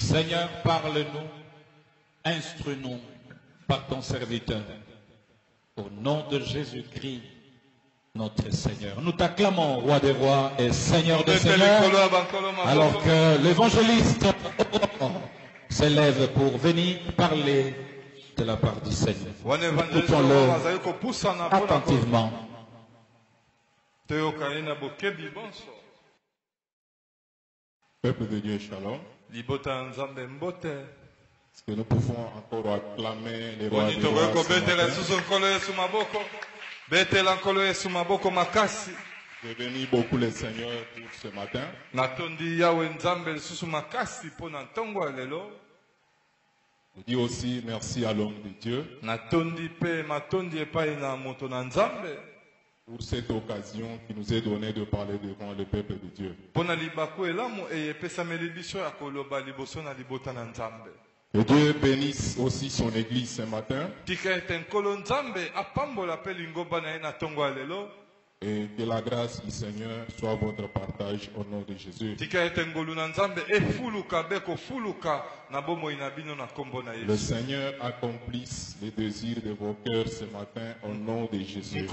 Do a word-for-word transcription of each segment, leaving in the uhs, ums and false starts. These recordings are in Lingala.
Seigneur, parle-nous, instruis-nous par ton serviteur. Au nom de Jésus-Christ, notre Seigneur. Nous t'acclamons, Roi des rois et Seigneur des seigneurs, alors que l'évangéliste s'élève pour venir parler de la part du Seigneur. Écoutons-le attentivement. Peuple de Dieu, shalom. Est-ce que nous pouvons encore acclamer les rois des rois ce matin? Je bénis beaucoup le Seigneur pour ce matin. Je dis aussi merci à l'homme de Dieu pour cette occasion qui nous est donnée de parler devant le peuple de Dieu. Que Dieu bénisse aussi son église ce matin. Et que la grâce du Seigneur soit votre partage au nom de Jésus. Le Seigneur accomplisse les désirs de vos cœurs ce matin au nom de Jésus.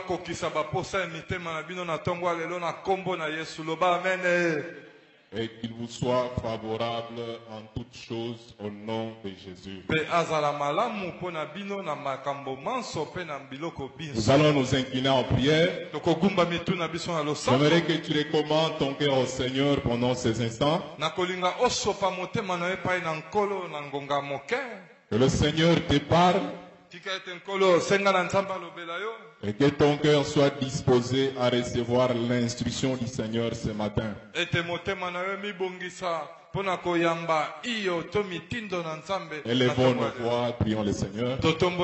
Et qu'il vous soit favorable en toutes choses au nom de Jésus. Nous allons nous incliner en prière. J'aimerais que tu recommandes ton cœur au Seigneur pendant ces instants. Que le Seigneur te parle. Et que ton cœur soit disposé à recevoir l'instruction du Seigneur ce matin. Élevons nos voix, prions le Seigneur.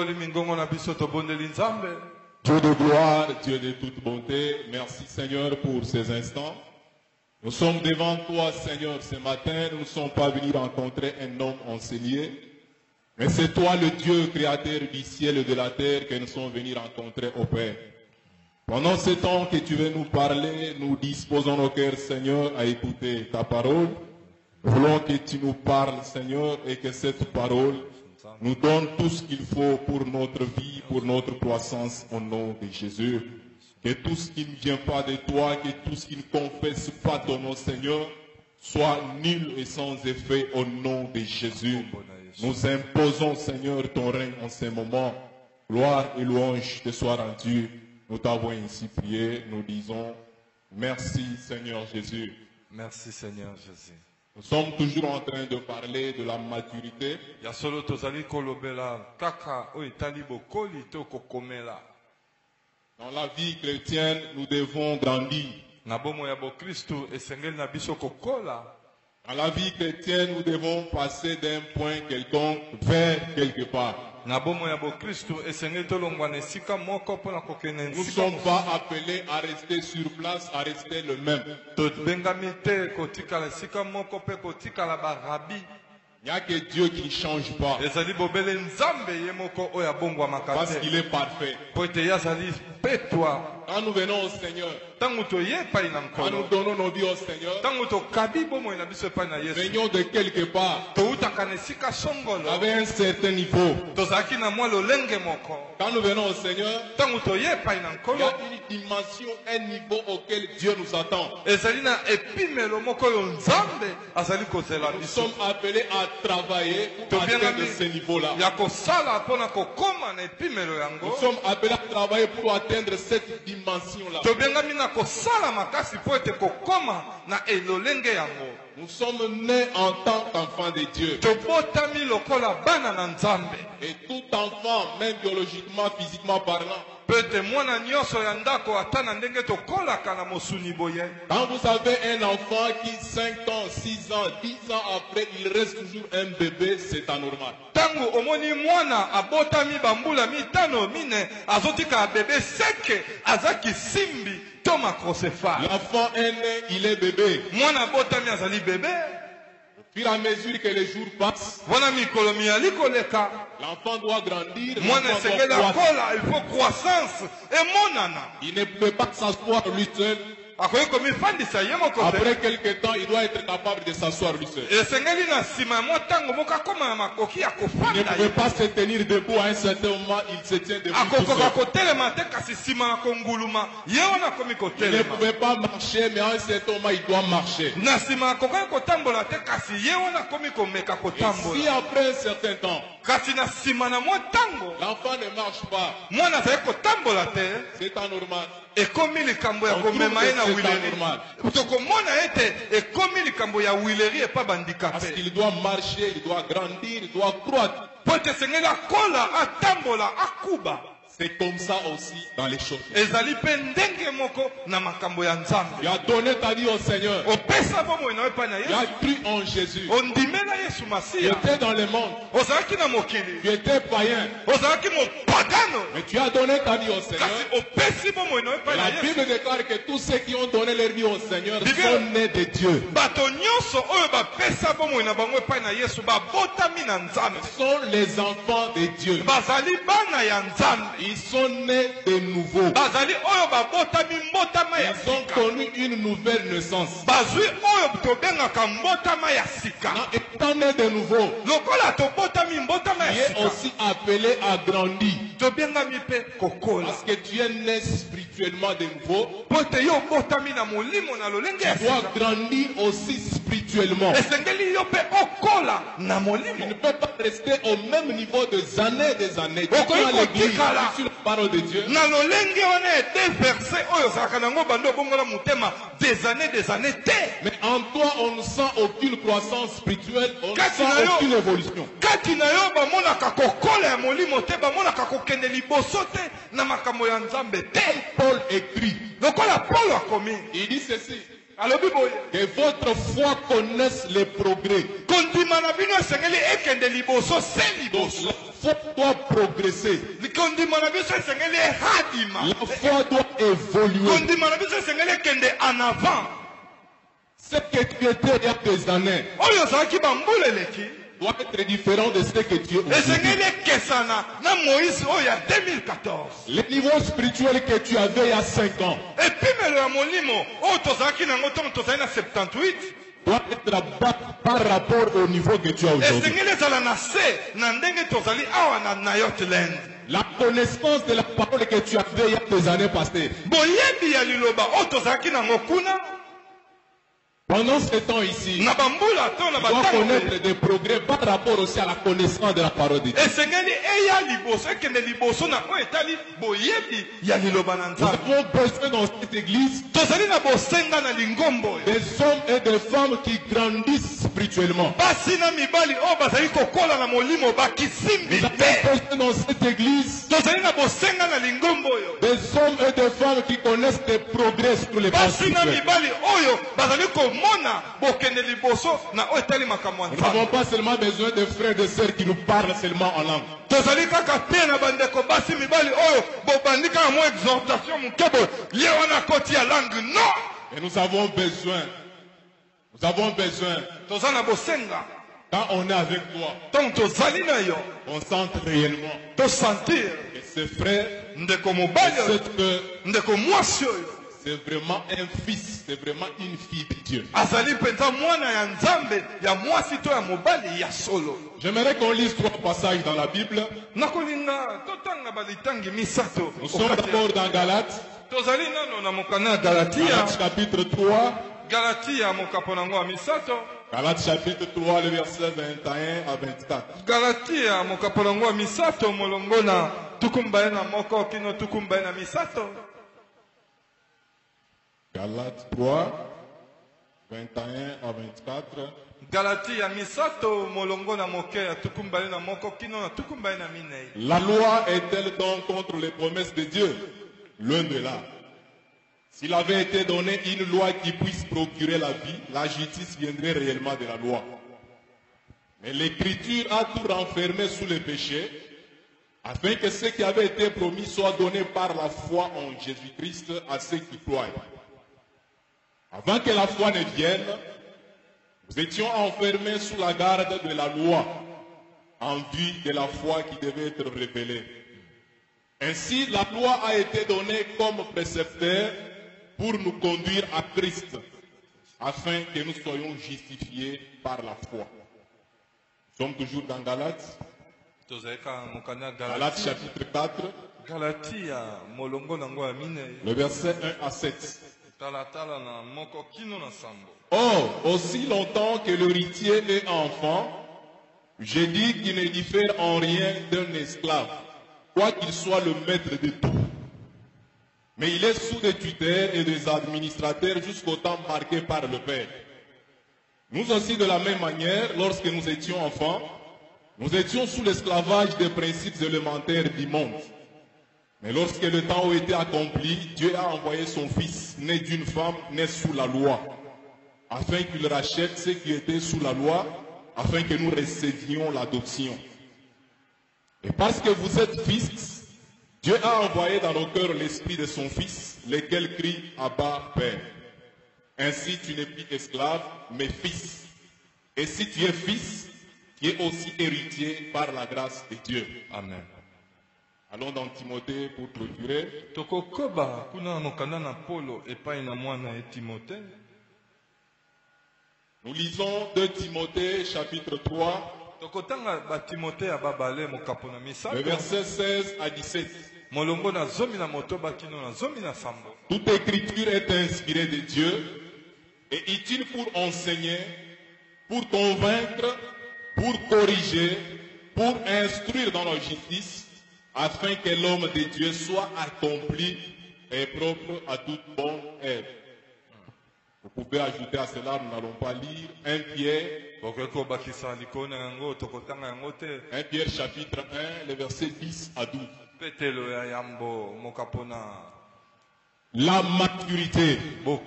Dieu de gloire, Dieu de toute bonté, merci Seigneur pour ces instants. Nous sommes devant toi Seigneur ce matin, nous ne sommes pas venus rencontrer un homme enseigné. Mais c'est toi le Dieu créateur du ciel et de la terre que nous sommes venus rencontrer au Père. Pendant ce temps que tu veux nous parler, nous disposons nos cœurs, Seigneur, à écouter ta parole. Nous voulons que tu nous parles, Seigneur, et que cette parole nous donne tout ce qu'il faut pour notre vie, pour notre croissance, au nom de Jésus. Que tout ce qui ne vient pas de toi, que tout ce qui ne confesse pas ton nom, Seigneur, soit nul et sans effet au nom de Jésus. Nous imposons, Seigneur, ton règne en ce moment. Gloire et louange te soient rendues. Nous t'avons ainsi prié. Nous disons merci, Seigneur Jésus. Merci, Seigneur Jésus. Nous sommes toujours en train de parler de la maturité. Dans la vie chrétienne, nous devons grandir. Dans la vie chrétienne, nous devons passer d'un point quelconque vers quelque part. Nous ne sommes pas appelés à rester sur place, à rester le même. Il n'y a que Dieu qui ne change pas. Parce qu'il est parfait. Quand nous venons au Seigneur, quand nous donnons nos vies au Seigneur, venons de quelque part, avec un certain niveau. Quand nous venons au Seigneur, il y a une dimension, un niveau auquel Dieu nous attend. Nous sommes appelés à travailler pour atteindre ce niveau-là. Nous sommes appelés à travailler pour atteindre cette dimension-là. Nous sommes nés en tant qu'enfants de Dieu. Et tout enfant, même biologiquement, physiquement parlant, quand vous avez un enfant qui cinq ans, six ans, dix ans après, il reste toujours un bébé, c'est anormal. L'enfant est né, il est bébé. Au fur et à mesure que les jours passent, l'enfant doit grandir. Il ne peut pas s'asseoir lui seul. Après quelque temps, il doit être capable de s'asseoir lui seul. Il Il ne pouvait pas se tenir debout à un certain moment, il se tient debout tout seul. Il ne pouvait pas marcher, mais à un certain moment, il doit marcher. Et si après un certain temps, l'enfant ne marche pas, c'est pas normal. ekomi likambo ya komema ye na wileri tokomona ete ekomi likambo ya wileri epa bandika parce qu'il doit marcher, il doit grandir, il doit croître. Po ete esengeli akola atambola akuba. C'est comme ça aussi dans les choses. Ezali pe ndenge moko na makambo ya Nzambe. Tu as donné ta vie au Seigneur. Opesa bomo na epa na Yesu. Tu as cru en Jésus. Ondimela Yesu Masiya. Tu étais dans le monde. Ozalaki na mokili. Tu étais païen. Ozalaki mopagano. Mais tu as donné ta vie au Seigneur. Kasi opesi bomo na epa na La Yesu. Bible déclare que tous ceux qui ont donné leur vie au Seigneur sont nés de Dieu. Bato nyonso oyo bapesa bomo na bango epa na Yesu babotami na Nzambe. Ce sont les enfants de Dieu. Bazali bana ya Nzambe. Ils sont nés de nouveau. Ils ont connu une nouvelle naissance. Étant né de nouveau, il est aussi appelé à grandir. Parce que tu es né spirituellement de nouveau. Tu dois grandir aussi spirituellement. Tu ne peux pas rester au même niveau des années et des années. Tu es à l'église, sur la parole de Dieu. Des années, des années, mais en toi, on ne sent aucune croissance spirituelle, on ne sent aucune évolution. Paul écrit, il dit ceci, que votre foi connaisse les progrès. Donc, la foi doit progresser. La foi doit évoluer. Ce que tu étais il y a des années doit être différent de ce que tu es aujourd'hui. Le niveau spirituel que tu avais il y a cinq ans doit être abattu par rapport au niveau que tu as aujourd'hui. La connaissance de la parole que tu avais il y a des années passées. Pendant ce temps ici, tu dois connaître des progrès par rapport aussi à la connaissance de la parole de Dieu. Nous avons besoin dans cette église des hommes et des femmes qui grandissent spirituellement. Nous avons besoin dans cette église des hommes et des femmes qui connaissent des progrès sur les plans spirituels. Nous n'avons pas seulement besoin de frères et de sœurs qui nous parlent seulement en langue. Et nous avons besoin, nous avons besoin, quand on est avec toi, on sent réellement que ce frère, que c'est vraiment un fils, c'est vraiment une fille de Dieu. J'aimerais qu'on lise trois passages dans la Bible. Nous sommes d'abord dans Galates. Galates chapitre trois. Galates chapitre trois, le verset vingt et un à vingt-quatre. Galates trois, vingt et un à vingt-quatre. La loi est-elle donc contre les promesses de Dieu? Loin de là. S'il avait été donné une loi qui puisse procurer la vie, la justice viendrait réellement de la loi. Mais l'Écriture a tout renfermé sous le péché, afin que ce qui avait été promis soit donné par la foi en Jésus-Christ à ceux qui croient. Avant que la foi ne vienne, nous étions enfermés sous la garde de la loi, en vue de la foi qui devait être révélée. Ainsi, la loi a été donnée comme précepteur pour nous conduire à Christ, afin que nous soyons justifiés par la foi. Nous sommes toujours dans Galates. Galates chapitre quatre, le verset un à sept. Or, aussi longtemps que l'héritier est enfant, je dis qu'il ne diffère en rien d'un esclave, quoiqu'il soit le maître de tout. Mais il est sous des tuteurs et des administrateurs jusqu'au temps marqué par le Père. Nous aussi, de la même manière, lorsque nous étions enfants, nous étions sous l'esclavage des principes élémentaires du monde. Mais lorsque le temps a été accompli, Dieu a envoyé son Fils, né d'une femme, né sous la loi, afin qu'il rachète ceux qui étaient sous la loi, afin que nous recevions l'adoption. Et parce que vous êtes fils, Dieu a envoyé dans nos cœurs l'esprit de son Fils, lequel crie « Abba, Père ». Ainsi tu n'es plus esclave, mais fils. Et si tu es fils, tu es aussi héritier par la grâce de Dieu. Amen. Allons dans Timothée pour clôturer. Nous lisons deux Timothée chapitre trois, le verset seize à dix-sept. Toute écriture est inspirée de Dieu et utile pour enseigner, pour convaincre, pour corriger, pour instruire dans la justice, afin que l'homme de Dieu soit accompli et propre à toute bonne œuvre. Vous pouvez ajouter à cela, nous n'allons pas lire un Pierre, un Pierre chapitre un, les versets dix à douze. La maturité.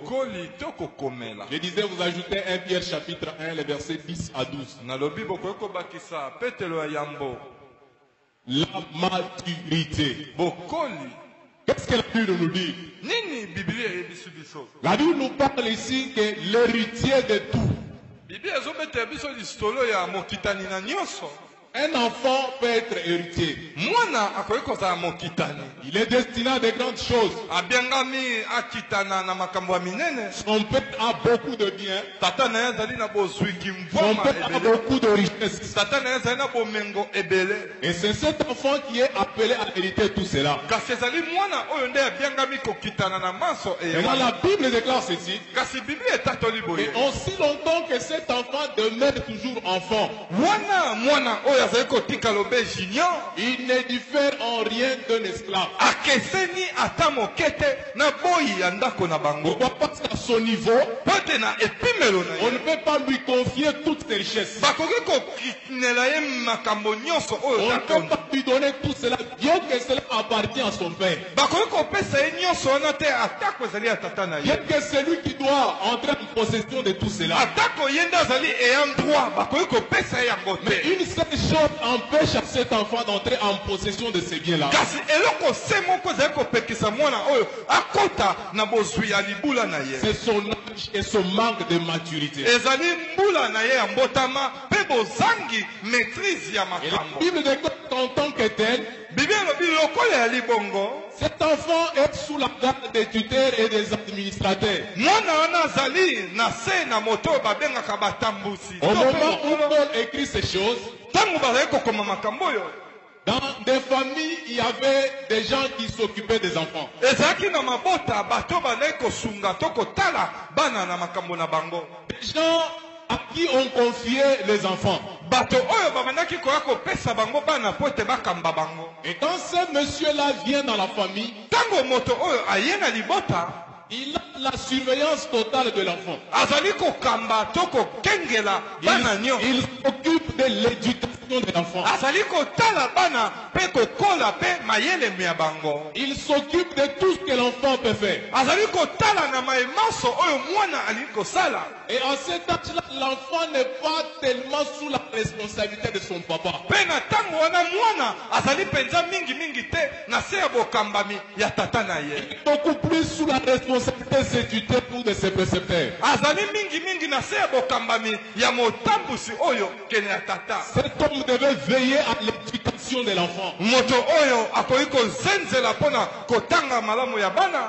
Je disais, vous ajoutez un Pierre chapitre un, les versets dix à douze. La maturité. Qu'est-ce que la Bible nous dit? La Bible nous parle ici que l'héritier de tout. Un enfant peut être héritier. Il est destiné à de grandes choses. Son père a beaucoup de biens. Son père a beaucoup de richesses. Et c'est cet enfant qui est appelé à hériter tout cela. Et là, la Bible déclare ceci. Et aussi longtemps que cet enfant demeure toujours enfant, il ne diffère en rien d'un esclave. Pourquoi? Parce qu'à son niveau, on ne peut pas lui confier toutes ses richesses. On ne peut pas lui donner tout cela, bien que cela appartient à son père. Bien que celui qui doit entrer en possession de tout cela. Mais une seule chose empêche à cet enfant d'entrer en possession de ces biens-là. C'est son âge et son manque de maturité. Et la Bible déclare qu'en tant que tel, cet enfant est sous la garde des tuteurs et des administrateurs. Au moment où Paul écrit ces choses, dans des familles, il y avait des gens qui s'occupaient des enfants. Des gens à qui on confiait les enfants. Et quand ce monsieur-là vient dans la famille, il a la surveillance totale de l'enfant. Il, il s'occupe de l'éducation de l'enfant. Il s'occupe de tout ce que l'enfant peut faire. Et à cet âge-là, l'enfant n'est pas tellement sous la responsabilité de son papa. Il est beaucoup plus sous la responsabilité de ses tuteurs ou de ses précepteurs. Cet homme devait veiller à l'éducation de l'enfant.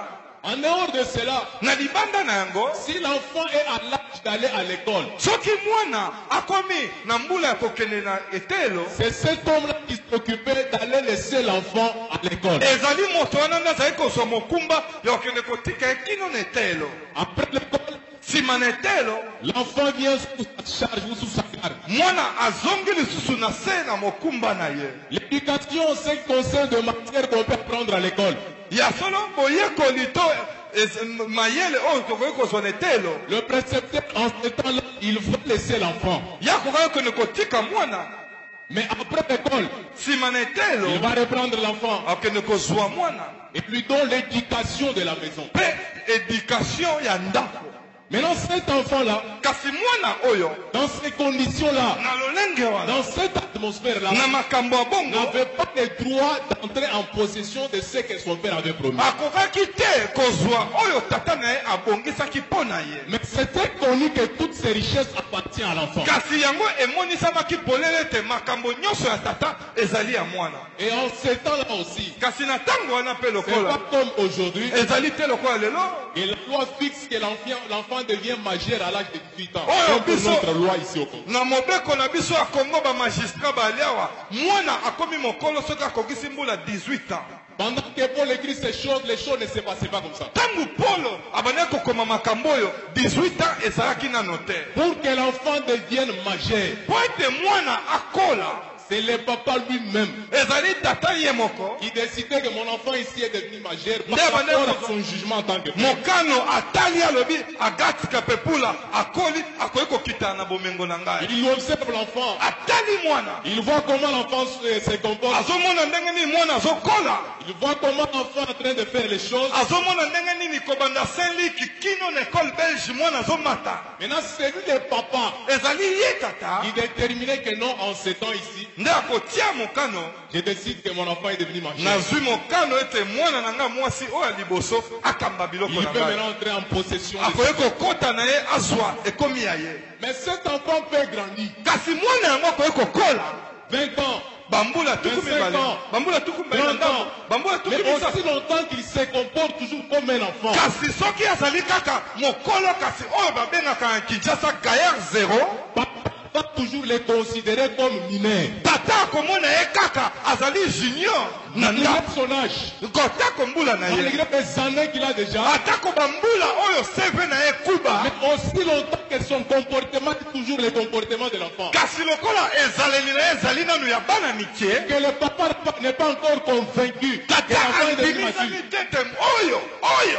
En dehors de cela, na libanda na yango si l'enfant est à l'âge d'aller à l'école, soki mwana akomi na mbula ya kokende na etelo, c'est cet homme-là qui s'occupait d'aller laisser l'enfant à l'école. ezali moto wana nde azali kozwa mokumba ya kokende kotika ye kino na etelo. Après l'école, nsima na etelo l'enfant vient sous sa charge ou sous sa garde. mwana azongi lisusu na se na mokumba na ye. L'éducation, c'est un conseil de matière qu'on peut apprendre à l'école. ya solo boyekoli to ez- mayele oyo tokoki kozwa na etelo Le précepteur, en ce temps-là, il faut laisser l'enfant. ya kokaki kokende kotika mwana. Mais après l'école, nsima na il etelo va reprendre l'enfant akende kozwa mwana et lui donne l'éducation de la maison. mpe edikation ya ndako. Maintenant, cet enfant-là, kasi mwana oyo dans ces conditions-là, na lolenge wana dans cette atmosphère-là, na makambo ya bongo n'avait pas le droit d'entrer en possession de ce que son père avait promis. akokaki te kozwa oyo tata na ye abongisaki mpo na ye. Mais c'était connu que toutes ces richesses appartiennent à l'enfant. kasi yango emonisamaki polele ete makambo nyonso ya tata ezali ya mwana. Et en ce temps-là aussi, kasi na ntango wana mpe c'est pas lokola comme aujourd'hui, ezali te lokola lelo et la loi fixe que l'enfant l'enfant devient majeur à l'âge de dix-huit ans. Oh, Comme pour biso- notre loi ici au Congo. na mobeko na biso ya kongo bamagistrat baliawa mwana akomi mokolo soki akokisi mbula dix-huit ans. Pendant que Paul écrit ces choses, les choses ne se passaient pas comme ça. ntango polo abandaki kokoma makambo oyo dix-huit ans ezalaki nano te. Pour que l'enfant devienne majeur, po ete mwana akola c'est le papa lui-même ezali tata ye moko qui décidait que mon enfant ici est devenu majeur Nde par abandaki rapport à kozwa- son jugement en tant que père. mokano atali alobi agatika pepula akoli akoki kokita na bomengo na ngai. Il observe l'enfant, atali mwana il voit comment l'enfant se, se comporte, azomona ndenge nini mwana azokola, il voit comment l'enfant est en train de faire les choses. azomona ndenge nini kobanda saint liki kino na ekole belge mwana azomata. Maintenant, c'est lui le papa ezali ye tata qui déterminait que non, en ce temps ici, nde akotia mokano. je décide que mon enfant est devenu majeur. nazwi mokano ete mwana na ngai mwasi oyo ya liboso akamba biloko Il na peut ngai, maintenant entrer en possession de akoki kokota na ye azwa ekomi ya ye. Mais cet enfant peut grandir. kasi mwana yango akoki kokola vingt ans, bambula tuku vingt-cinq mibale ans, bambula tuku mibale na trente ndambo ans. bambula tuku Mais misato. aussi longtemps qu'il se comporte toujours comme un enfant. kasi soki azali kaka mokolo kasi oyo babengaka na kinshasa gaillard zero, Papa va toujours les considérer comme mineurs. tata akomona ye kaka azali junior na Malgré ndako son âge, kotako mbula na ye, malgré les années qu'il a déjà, atako bambula oyo seve na ye kuba. mais aussi longtemps que son comportement est toujours le comportement de l'enfant. kasi lokola ezaleli na ye ezali nanu ya bana mike, Que le papa n'est pas- n'est pas encore convaincu que tata l'enfant est devenu mature. andimisaki tete oyo oyo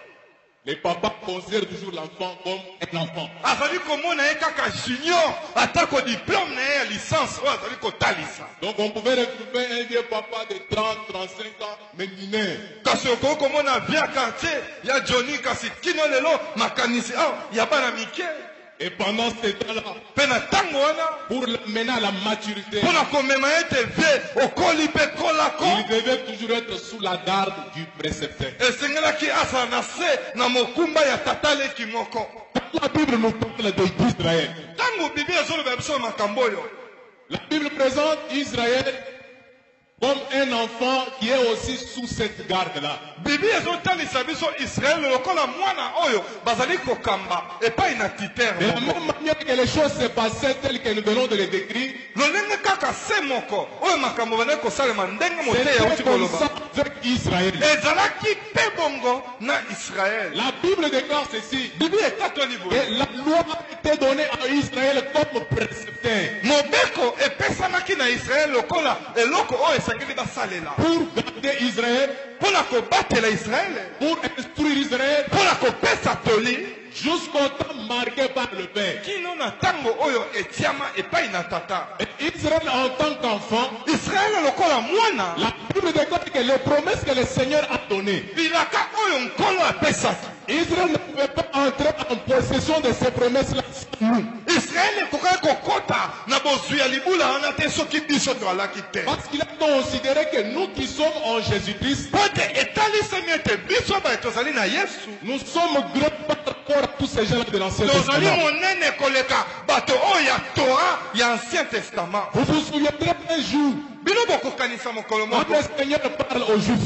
Le papa considère toujours l'enfant comme un enfant. azali komona ye kaka junior atako diplome na ye ya licence oyo azali kotalisa. Donc on pouvait retrouver un vieux papa de trente, trente-cinq ans, mais mineur. kasi okoki komona via quartier ya Johnny kasi kino lelo makanisi awa ya bana mike. Et pendant ce temps-là, mpe na ntango wana pour l'amener à la maturité, mpo na komema ye ete vie okoli mpe kolako il devait toujours être sous la garde du précepteur. esengelaki asala na se na mokumba ya tata leki moko. Quand la Bible nous parle d'Israël, ntango biblia ezoloba biso makambo oyo la Bible présente Israël comme un enfant qui est aussi sous cette garde-là. biblia ezotalisa biso israele lokola mwana oyo bazali kokamba epai na titere De la moko. même manière que les choses se passaient telles que nous venons de les décrire, lolenge kaka se moko oyo makambo bazali kosalema ndenge moteya c'était euti comme koloba ça avec Israël. ezalaki mpe bongo na israele. La Bible déclare ceci, biblia etatoli boye que la loi a été donnée à Israël comme précepteur mobeko epesamaki na israele lokola eloko oyo esengeli basalela pour garder Israël, mpo na kobatela israele, pour instruire Israël mpo na kopesa toli jusqu'au temps marqué par le Père. kino na ntango oyo etiama epai na tata. Et Israël en tant qu'enfant, israele lokola mwana la Bible déclare que les promesses que le Seigneur a données, bilaka oyo nkolo apesaki Israël ne pouvait pas entrer en possession de ces promesses-là sans nous. israele ekokaki kokota na bozwi ya libula wana te soki biso toalaki te, Parce qu'il a considéré que nous qui sommes en Jésus-Christ, po ete etalisemi ete biso baye tozali na yesu nous sommes grands par rapport à tous ces gens-là de l'Ancien tozali Testament. monene koleka bato oyo ya tora ya ancien testament. Vous vous souviendrez un jour, bino bokokanisa mokolo quand moko le Seigneur parle aux Juifs, ntango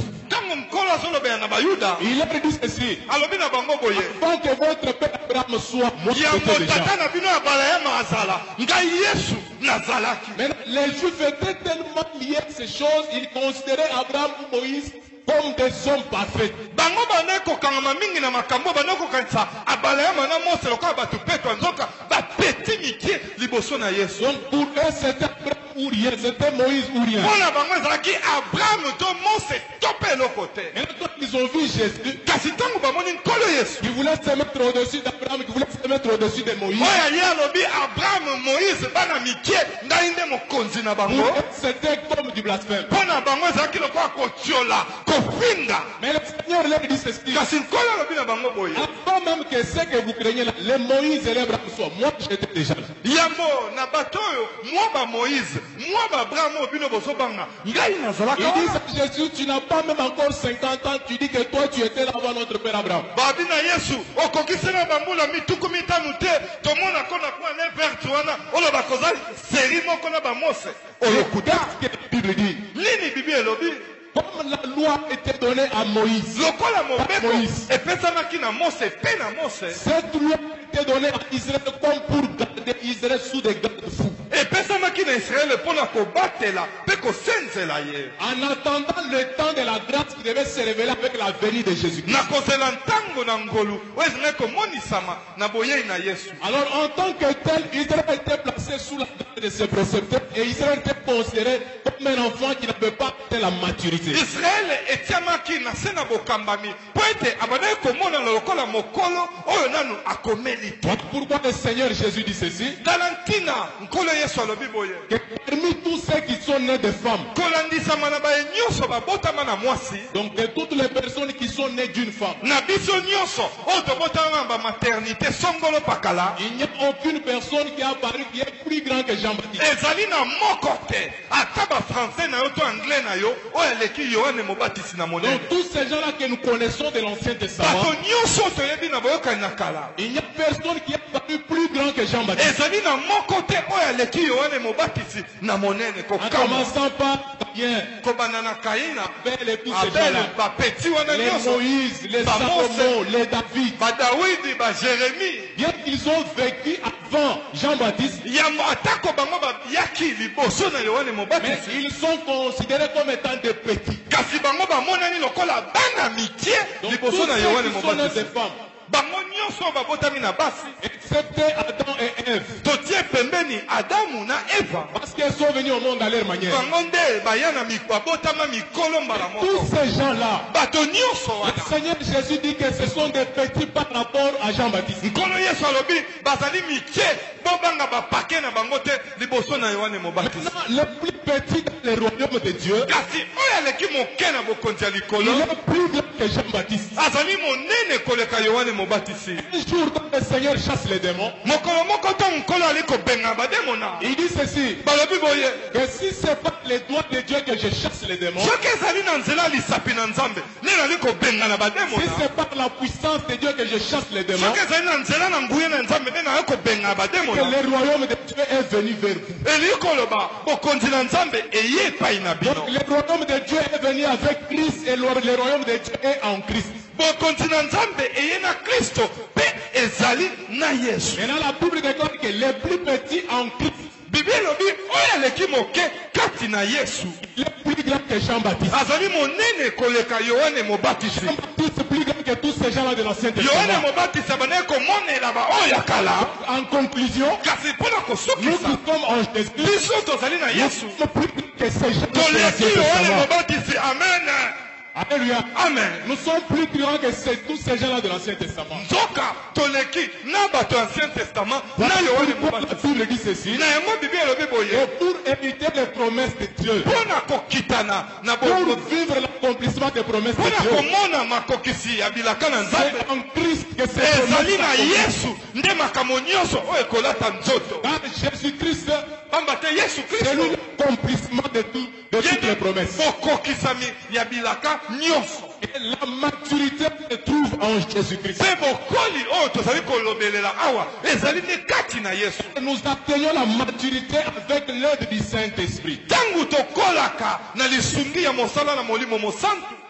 Il a dit ceci. alobi na bango boye Avant que votre père Abraham soit mort, yango déjà. tata na bino ya Abraham azala ngai Yesu nazalaki. Mais les Juifs étaient tellement liés à ces choses, ils considéraient Abraham ou Moïse comme des hommes parfaits. bango bana kokangama mingi na makambo bana kokanisa Abraham na Mose lokola bato peto nzoka bapeti mikie liboso na Yesu. Donc pour eux c'était Abraham ou rien, c'était Moïse ou rien. mpona bango ezalaki Abraham to Mose to mpe eloko te. Maintenant quand ils ont vu Jésus, kasi ntango bamoni nkolo Yesu qui voulait se mettre au-dessus d'Abraham, qui voulait se mettre au-dessus de Moïse, oyo ye alobi Abraham Moïse bana mikie ngai nde mokonzi na bango. pour eux c'était comme du blasphème. mpona bango ezalaki lokola kotiola kofinga. Mais le Seigneur leur dit ceci. kasi nkolo alobi na bango boye Avant même que ce que vous craignez là, les Moïse et les Abraham soient, moi j'étais déjà là. yambo na bato oyo mwa ba Moïse mwa ba Abraham oyo bino bozobanga ngai nazalaka Ils wana. disent à Jésus, tu n'as pas même encore cinquante ans, tu dis que toi tu étais là avant notre père Abraham. babi na Yesu okokisi na bambula mituku mitano te tomona kona kuwa ne verte wana oyo bakoza seri moko na bamose olokuta Qu'est-ce que la Bible dit? nini bibi elobi Comme la loi était donnée à Moïse, lokola mobeko Moïse. epesamaki na Mose mpe na Mose cette loi était donnée à Israël comme pour garder Israël sous des garde-fous. epesamaki na Israele mpona kobatela mpe kosenzela ye En attendant le temps de la grâce qui devait se révéler avec la venue de Jésus-Christ. na kozela ntango na ngolu oyo ezalaki komonisama na boyei na Yesu. Alors en tant que tel, Israël était placé sous la garde de ses précepteurs et Israël était considéré comme un enfant qui n'avait pas atteint la maturité. Israele etiamaki na se na bokambami po ete abandaki komona na lokola mokolo oyo nanu akomeli te. Pourquoi le Seigneur Jésus dit ceci? tala ntina nkolo Yesu alobi boye Que parmi tous ceux qui sont nés de femmes, kolandisama na baye nyonso babotama na mwasi donc de toutes les personnes qui sont nées d'une femme, na biso nyonso oyo tobotama na bamaternité songolo pakala il n'y a aucune personne qui a apparu qui est plus grand que Jean-Baptiste. ezali na moko te ata bafrançais na yo to anglais na yo oyo eleki Yohane mobatisi na monene. Donc tous ces gens-là que nous connaissons de l'Ancien Testament, bato nyonso toyebi na boyokani na kala il n'y a personne qui a apparu plus grand que Jean-Baptiste. ezali na moko te oyo aleki Yohane mobatisi na monene En kokama commençant par Caïn, kobanda na Kaina Abel et tous ces Abel gens-là, bapeti wana les nyonso Moïse, les Bah, Salomon, les David, badawidi bajeremi bien qu'ils ont vécu avant Jean-Baptiste, yango atako bango bayaki liboso na Yohane mais mobatisi ils sont considérés comme étant des petits. kasi bango bamonani lokola bana mikie Donc tous liboso ceux na Yohane qui sont nés mobatisi de femmes, bango nyonso babotami na basi excepté Adam et Ève, totie pembeni Adamu na Eva parce qu'ils sont venus au monde à leur manière. bango nde baya na mi- babotama mikolo mbala Tous moko ces gens-là, bato nyonso le wana Seigneur Jésus dit que ce sont des petits par rapport à Jean-Baptiste. nkolo Yesu alobi bazali mike bobanga bapake na bango te liboso na Yohane mobatisi Maintenant, le plus petit dans le royaume de Dieu, kasi oyo aleki moke na bokonzi ya il likolo est plus grand que Jean-Baptiste. azali monene koleka Yohane mobatisi Un jour, quand le Seigneur chasse les démons, mokolo moko to nkolo ali kobenga bademo na il dit ceci, balobi boye que si c'est pas les doigts de Dieu que je chasse les démons, soki ezali na nzela ya lisapi na nzambe nde nali kobenga na bademo si na c'est par la puissance de Dieu que je chasse les démons, soki ezali na nzela na nguya na nzambe nde nali kobenga na bademo que na le royaume de Dieu est venu vers vous. eli koloba bokonzi na nzambe eye epai na bino Donc le royaume de Dieu est venu avec Christ et le le royaume de Dieu est en Christ. bokonzi na nzambe eye na Kristo mpe ezali na Yesu. Maintenant la Bible déclare que les plus petits en Christ, Bible elobi oyo aleki moke kati na Yesu il est plus grand que Jean-Baptiste. azali monene koleka Yohane mobatisi. Jean-Baptiste est plus grand que tous ces gens-là de l'Ancien Yohane Testament. mobatisi abandaki komonela baoyo ya kala En conclusion, kasi mpona nous qui kosukisa sommes en Jésus, biso tozali na nous Yesu sommes plus grands que ces gens de toleki l'Ancien Yohane Testament. mobatisi amen Alléluia. amen. Nous sommes plus grands que ces- tous ces gens-là de l'Ancien Testament. nzoka toleki na bato ya Ancien Testament na Yohane Pourquoi la mobatisi Bible dit ceci? na yango bibi elobi Et boye pour éviter les promesses de Dieu, mpona kokitana na pour bo vivre l'accomplissement des promesses de mpona Dieu, komona makokisi ya bilaka na nzambe c'est en Christ que ces ezali promesses na s'accomplissent. Yesu nde makambo nyonso oyo ekolata nzoto Car Jésus-Christ, pamba te Yesu c'est lui Kristo l'accomplissement de, tout, de toutes les ye promesses. bokokisami ya bilaka nyonso Et la maturité se trouve en Jésus-Christ. mpe bokoli oyo tozali kolobelela awa ezali nde kati na Yesu. Nous atteignons la maturité avec l'aide du Saint-Esprit. ntango tokolaka na lisungi ya mosala na molimo mosantu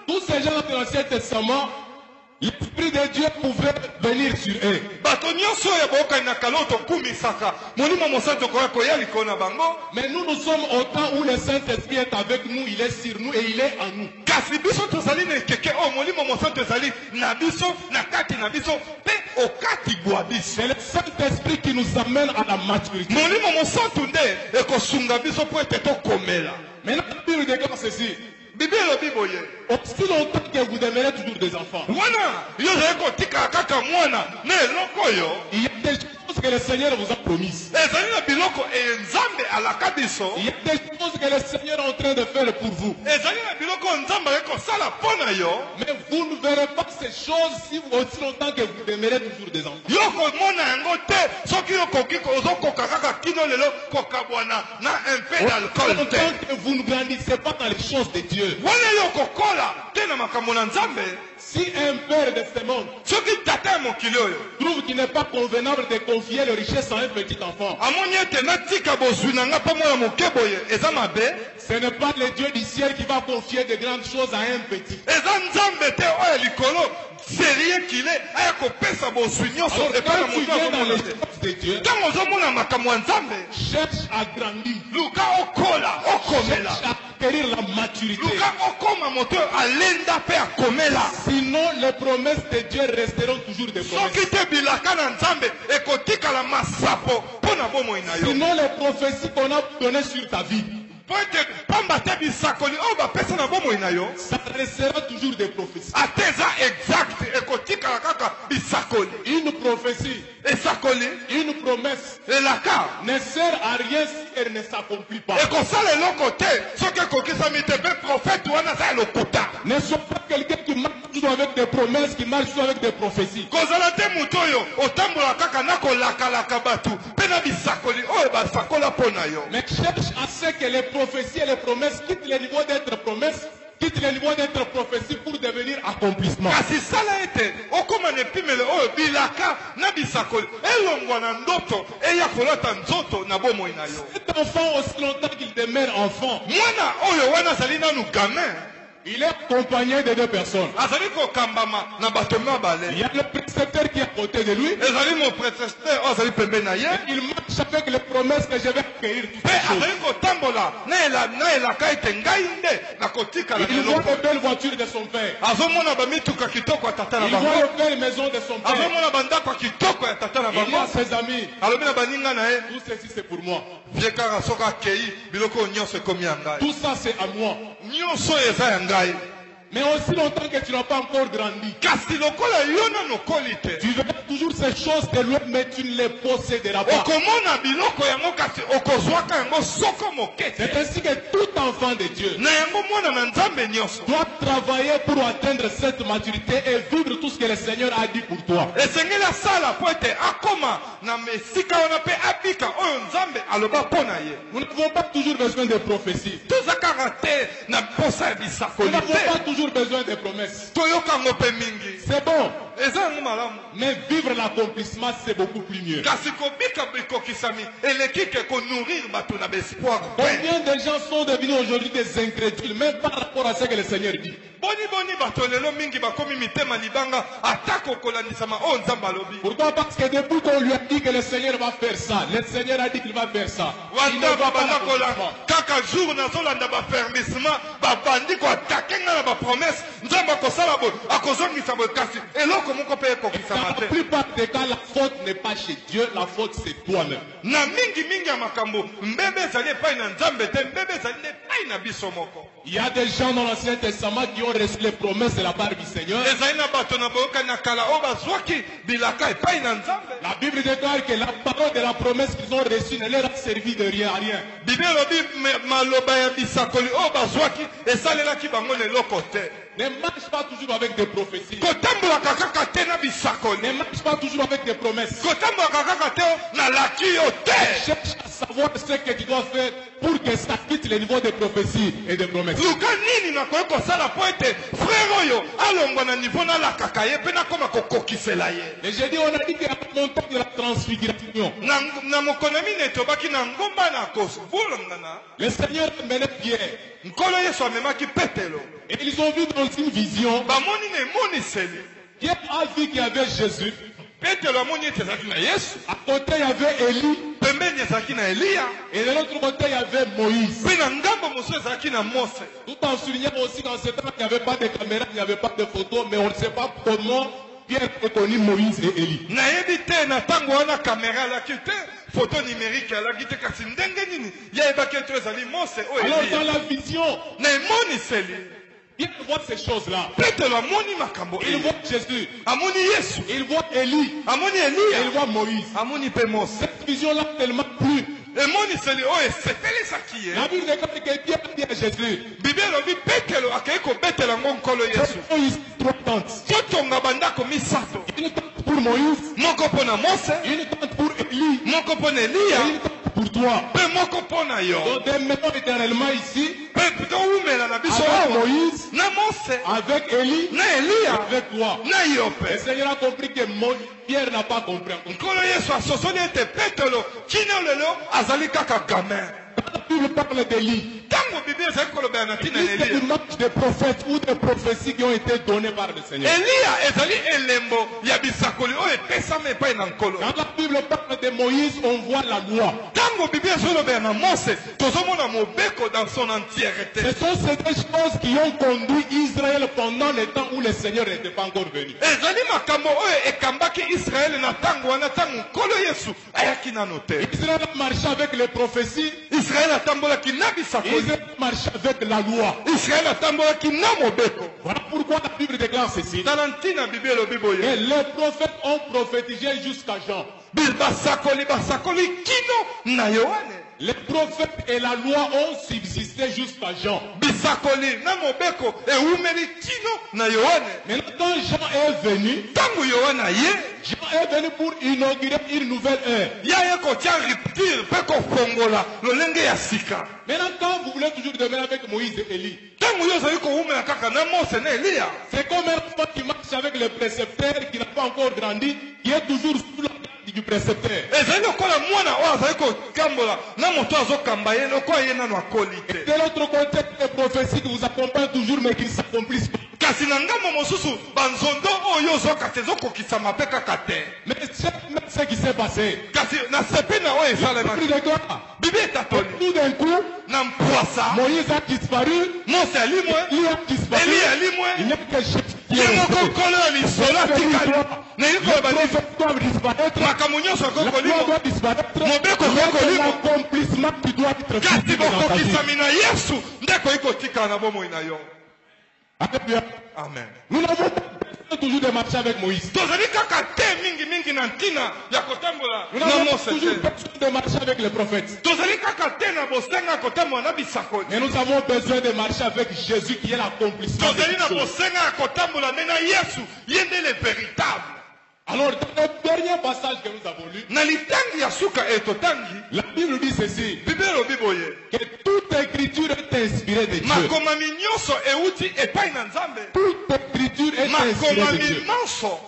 tous ces gens de l'Ancien Testament, l'Esprit de Dieu pouvait venir sur eux. Mais nous, nous sommes au temps où le Saint-Esprit est avec nous, il est sur nous et il est en nous. C'est le Saint-Esprit qui nous amène à la maturité. Maintenant, la Bible déclare ceci. Aussi longtemps que vous demeurez toujours des enfants. Il y a des choses que le Seigneur vous a promises. Il y a des choses que le Seigneur est en train de faire pour vous. Mais vous ne verrez pas ces choses si vous, aussi longtemps que vous demeurez toujours des enfants. Aussi longtemps que vous ne grandissez pas dans les choses de Dieu. Si un père de ce monde trouve qu'il n'est pas convenable de confier les richesses à un petit enfant, ce n'est pas le Dieu du ciel qui va confier de grandes choses à un petit. C'est rien qu'il est. Alors quand tu viens dans les choses de Dieu, cherche à grandir, cherche à acquérir la maturité. Sinon les promesses de Dieu resteront toujours des promesses. Sinon les prophéties qu'on a données sur ta vie, ça restera toujours des prophéties. Une prophétie, une promesse ne sert à rien si elle ne s'accomplit pas. Ne sois pas quelqu'un qui marche toujours avec des promesses, qui marche toujours avec des prophéties. Mais cherche à ce que les prophéties et les promesses quittent le niveau d'être promesses, quittent le niveau d'être prophétie pour devenir accomplissement. Cet enfant, aussi longtemps qu'il demeure enfant, il est accompagné de deux personnes. Il y a le précepteur qui est à côté de lui. Il marche avec les promesses que je vais accueillir. Il voit les belles voitures de son père. Il voit les belles maisons de son père. Il voit ses amis. Tout ceci c'est pour moi. Tout ça c'est à moi. Mais aussi longtemps que tu n'as pas encore grandi, tu verras toujours ces choses de loin, mais tu ne les posséderas pas. C'est ainsi que tout enfant de Dieu doit travailler pour atteindre cette maturité et vivre tout ce que le Seigneur a dit pour toi. Nous n'avons pas toujours besoin de prophéties. Nous n'avons pas toujours besoin de promesses. C'est bon. Mais vivre l'accomplissement, c'est beaucoup plus mieux. Combien de gens sont devenus aujourd'hui des incrédules, même par rapport à ce que le Seigneur dit? Pourquoi? Parce que depuis qu'on lui a dit que le Seigneur va faire ça, le Seigneur a dit qu'il va faire ça. Il ne va pas l'accomplissement. Dans la plupart des cas, la faute n'est pas chez Dieu, la faute c'est toi-même. Il y a des gens dans l'Ancien Testament qui ont reçu les promesses de la part du Seigneur. La Bible déclare que la parole de la promesse qu'ils ont reçue ne leur a servi de rien à rien. Ne marche pas toujours avec des prophéties. Ne marche pas toujours avec des promesses. Cherche à savoir ce que tu dois faire pour que ça quitte le niveau de prophéties et de promesses. Et j'ai dit, on a dit qu'il y a un montant de la transfiguration. Le Seigneur menait Pierre. Et ils ont vu dans aussi une vision. bamoni na emoniseli. Pierre a vu qu'il y avait Jésus. Petelo amoni ete ezalaki na Yesu. À côté, il y avait Élie. Pembeni ezalaki na Eliya. Et de l'autre côté, il y avait Moïse. Mpe na ngambo mosusu ezalaki na Mose. Tout en soulignant aussi dans ce temps qu'il n'y avait pas de caméra, il n'y avait pas de photos, mais on ne sait pas comment Pierre a connu Moïse et Élie. Nayebi te na ntango wana kamera alaki te, photo numérique alaki te, kasi ndenge nini yayebaki ete ezali Mose oyo Alors Eliya. dans la vision, Na emoniseli. Pierre voit ces choses-là. Petelo amoni makambo Il oyo. voit Jésus, Amoni Yesu. il voit Élie, Amoni et il Eliya. voit Moïse. Amoni mpe Mose. Cette vision-là tellement plu. Emoniseli oyo esepelesaki ye. La Bible déclare que Pierre a dit à Jésus, Bible elobi Petelo akei kobetela ngo nkolo Yesu. Moïse, trois tentes. Totonga bandako misato. Une tente pour Moïse, Moko mpo na Mose. une tente pour Élie, Moko mpo na et Eliya. une tente pour toi. Mpe moko mpo na yo. Donc demeurons éternellement ici Mpe towumela na biso avec awa. Moïse, Na Mose. avec Élie, Na et Eliya. avec toi. Na yo Le mpe. Seigneur a compris que Mo- Pierre n'a pas compris encore. Nkolo Yesu asosoli ete Petelo kino lelo azali kaka gamin. Quand la Bible parle d'Élie, Ntango Bible ezali kolobela na ntina na il y a Eliya. une marche des prophètes ou des prophéties qui ont été données par le Seigneur. Eliya ezali elembo ya bisakoli oyo epesama epai na nkolo. Quand la Bible parle de Moïse, on voit la loi. Ntango Bible ezolobela na Mose tozomona mobeko dans son entièreté. Ce sont ces deux choses qui ont conduit Israël pendant le temps où le Seigneur n'était pas encore venu. ezali makambo oyo ekambaki Israele na ntango wana ntango nkolo Yesu ayaki nano te. Israël a marché avec les prophéties, Israele atambolaki na bisakoli. Israël a marché avec la loi. Israele atambolaki na mobeko. Voilà pourquoi la Bible déclare ceci. tala ntina Bible elobi boye. Et les prophètes ont prophétisé jusqu'à Jean. Bi- basakoli basakoli kino na Yohane. Les prophètes et la loi ont subsisté jusqu'à Jean. Bisakoli na mobeko ewumeli kino na Yohane. Maintenant, quand Jean est venu, Ntango Yohane aye, Jean est venu pour inaugurer une nouvelle ère. yaye kotia rupture mpe kofongola lolenge ya sika. Maintenant, quand vous voulez toujours demeurer avec Moïse et Élie, Ntango yo ozali kowumela kaka na Mose na Eliya. c'est comme un enfant qui marche avec le précepteur qui n'a pas encore grandi, qui est toujours sous la garde du précepteur. ezali lokola mwana oyo azali kokambola na moto azokamba ye lokola ye nano akoli te. De l'autre côté, les prophéties qui vous accompagnent toujours, mais qui ne s'accomplissent pas. kasi na ngambo mosusu banzondo oyo ozoka te ezokokisama mpe kaka te. Mais c'est même ce qui s'est passé. kasi na sepe na oyo La esalemaki Bible déclare, bibi etatoli tout d'un coup, na mpwasa Moïse a disparu, Mose alimwe Élie a disparu, Eli il alimwe n'y a que Jésus qui est ye moko resté. nkolo ya lisolo atikali nayebi Les koloba nini prophètes doivent disparaître, makambo nyonso la loi akokolimo doit disparaître, Mobeko il y a koko que limo. l'accomplissement qui doit être kasi visible dans ta vie. bokokisami na Yesu nde koyi kotikala na bomoi na yo. Alléluia. Amen. Nous n'avons pas toujours de marcher avec Moïse. tozali kaka te mingimingi na ntina ya kotambola Nous na n'avons Mose toujours te. besoin de marcher avec les prophètes. tozali kaka te na bosenga ya kotambola na bisakoli. Mais nous avons besoin de marcher avec Jésus qui est l'accomplissement de tozali na toutes choses. bosenga ya kotambola nde na Yesu ye nde le véritable. Alors, dans le dernier passage que nous avons lu, na litangi ya suka e totangi la Bible dit ceci, bible elobi boye que toute écriture est inspirée de Dieu. makomami nyonso euti epai na Nzambe. Toute écriture est inspirée de makomami Dieu. nyonso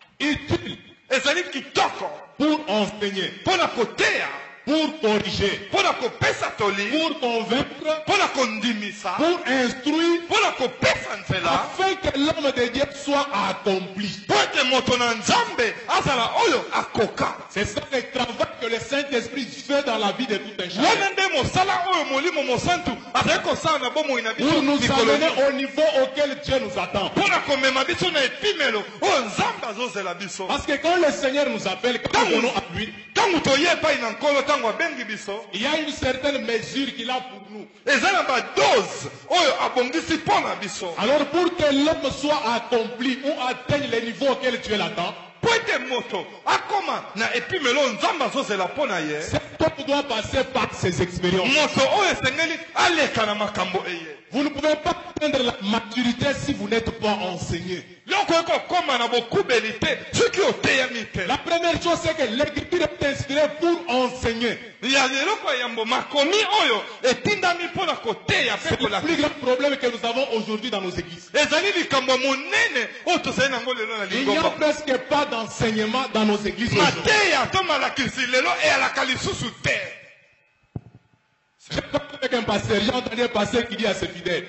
Utile ezali kitoko pour enseigner, mpo na koteya, pour corriger, mpo na kopesa toli, pour convaincre, mpo na kondimisa, pour instruire, mpo na kopesa nzela, afin que l'homme de Dieu soit accompli. mpo ete moto na Nzambe azala oyo akoka. C'est ça le travail que le Saint-Esprit fait dans la vie de tout un chacun. wana nde mosala oyo molimo mosantu azali kosala na bomoi na biso Pour nous mikolo amener nyonso. au niveau auquel Dieu nous attend. mpo na komema biso na epimelo oyo Nzambe azozela biso. Parce que quand le Seigneur nous appelle, quand nous venons à lui, ntango toye epai na nkolo ntango abengi biso il y a une certaine mesure qu'il a pour nous. eza na badose oyo abongisi mpo na biso. Alors pour que l'homme soit accompli ou atteigne le niveau auquel Dieu l'attend, mpo ete moto akoma na epimelo oyo Nzambe azozela mpo na ye, cet homme doit passer par ses expériences. moto oyo esengeli aleka na makambo eye. Vous ne pouvez pas atteindre la maturité si vous n'êtes pas enseigné. yokoki kokoma na bokubeli te soki oteyami te. La première chose, c'est que l'écriture est inspirée pour enseigner. ya eloko ya yambo makomi oyo etindami mpo na koteya mpe C'est le plus kolakisa. grand problème que nous avons aujourd'hui dans nos églises. ezali likambo ya monene oyo tozali nango lelo na Il n'y a lingomba. presque pas d'enseignement dans nos églises aujourd'hui. mateya to malakisi lelo eyalaka lisusu te. J'ai parlé avec un pasteur, j'ai entendu un pasteur qui dit à ses fidèles.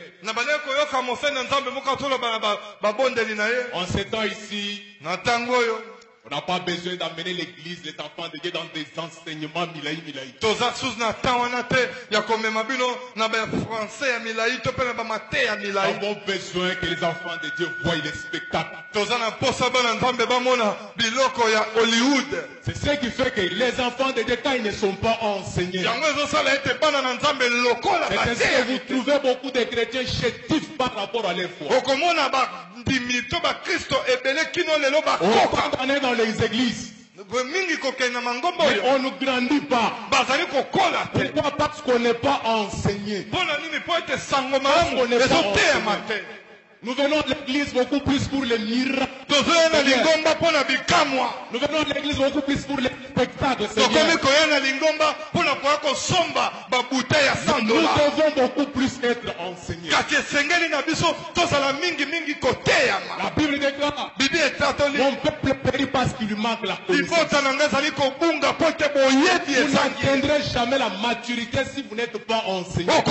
En ces temps ici, on n'a pas besoin d'amener l'église, les enfants de Dieu dans des enseignements milaï milaï. Nous avons besoin que les enfants de Dieu voient les spectacles. C'est ce qui fait que les enfants de Dieu, quand ils ne sont pas enseignés, c'est ainsi que vous trouvez beaucoup de chrétiens chétifs par rapport à leur foi. On est dans les églises, mais on ne grandit pas. Pourquoi? Parce qu'on n'est pas enseigné. Parce qu'on n'est pas enseigné. Nous venons à l'église beaucoup plus pour les miracles. Nous venons à l'église beaucoup plus pour les spectacles. Nous devons beaucoup plus être enseignés. La Bible déclare, mon peuple périt parce qu'il lui manque la connaissance. Vous n'atteindrez jamais la maturité si vous n'êtes pas enseigné. On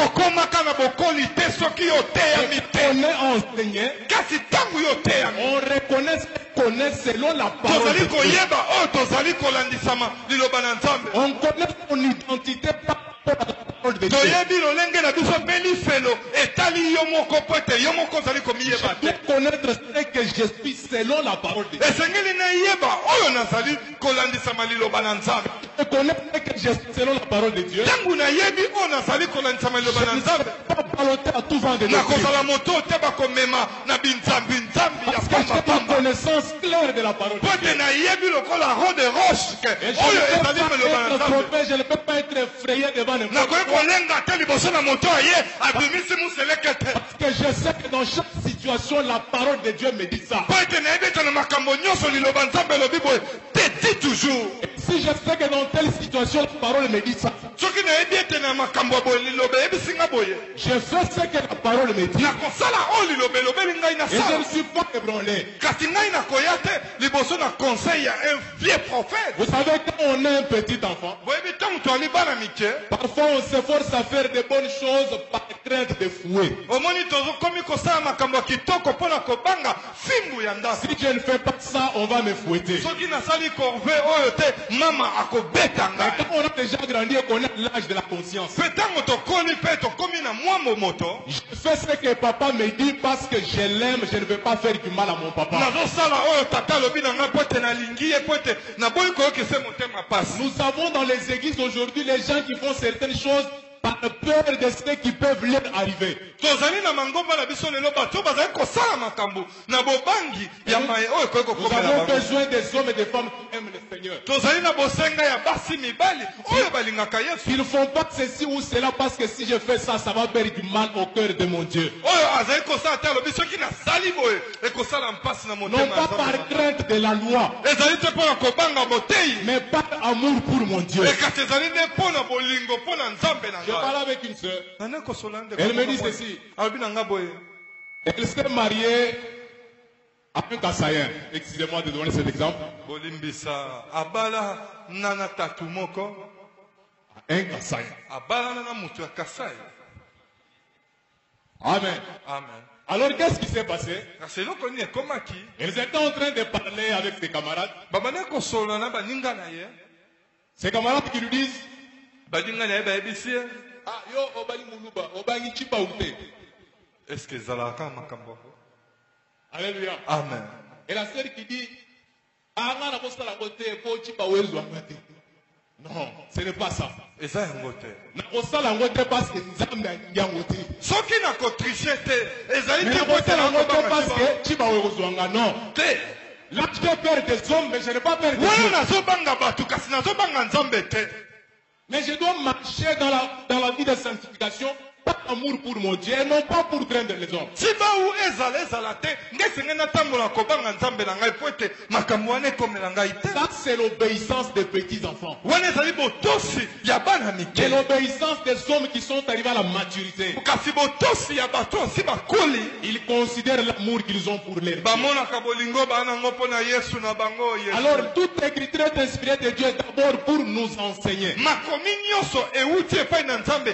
est enseigné. On reconnaît ce qu'on connaît selon la parole de Dieu. On connaît son identité par rapport à la parole de Dieu. Je dois connaître ce que je suis selon la parole de Dieu. Je connais ce que je suis selon la parole de Dieu. Je ne serai pas ballotté à tout vent de l'esprit. Parce que j'ai une connaissance claire de la parole de Dieu. Je ne peux pas être effrayé devant n'importe quoi. Parce que je sais que dans chaque situation, la parole de Dieu me dit ça. Et si je sais que dans telle situation, la parole me dit ça, je fais ce que la parole me dit. Et je ne suis pas ébranlé. Vous savez, quand on est un petit enfant, parfois on s'efforce à faire de bonnes choses par crainte de fouet. Si je ne fais pas ça, on va me fouetter. Mais quand on a déjà grandi et qu'on a l'âge de la conscience, je fais ce que papa me dit parce que je l'aime, je ne veux pas faire du mal à mon papa. Nous avons dans les églises aujourd'hui les gens qui font certaines choses par peur de ce qui peuvent leur arriver. Nous avons besoin des hommes et des femmes qui aiment le Seigneur. Ils ne font pas ceci ou cela parce que si je fais ça, ça va faire du mal au cœur de mon Dieu. Non pas par crainte de la loi, mais par amour pour mon Dieu. Je parle avec une soeur. Elle me dit ceci. Elle s'est mariée à un Kassaïen. Excusez-moi de donner cet exemple. Un Kassaïen. Amen. Amen. Alors qu'est-ce qui s'est passé? Elles étaient en train de parler avec ses camarades. Ses camarades qui lui disent, ah, yo, obali muluba, obali chipa ute. Est-ce que Zalaka Makambo? Alléluia. Amen. Et la sœur qui dit, ah, non, ce n'est pas ça. Et ça, un côté. Parce que Nzambe yangote. Soki na ko tricher te, ezali te côté na ko parce que chipa wezwanga non. Te. Là, je peux perdre des hommes, mais je n'ai pas perdre des hommes. Mais je dois marcher dans la, dans la vie de sanctification par amour pour mon Dieu, non pas pour craindre les hommes. Ça, c'est l'obéissance des petits enfants. C'est l'obéissance des hommes qui sont arrivés à la maturité. Ils considèrent l'amour qu'ils ont pour leur Dieu. Alors, toute écriture est inspirée de Dieu d'abord pour nous enseigner.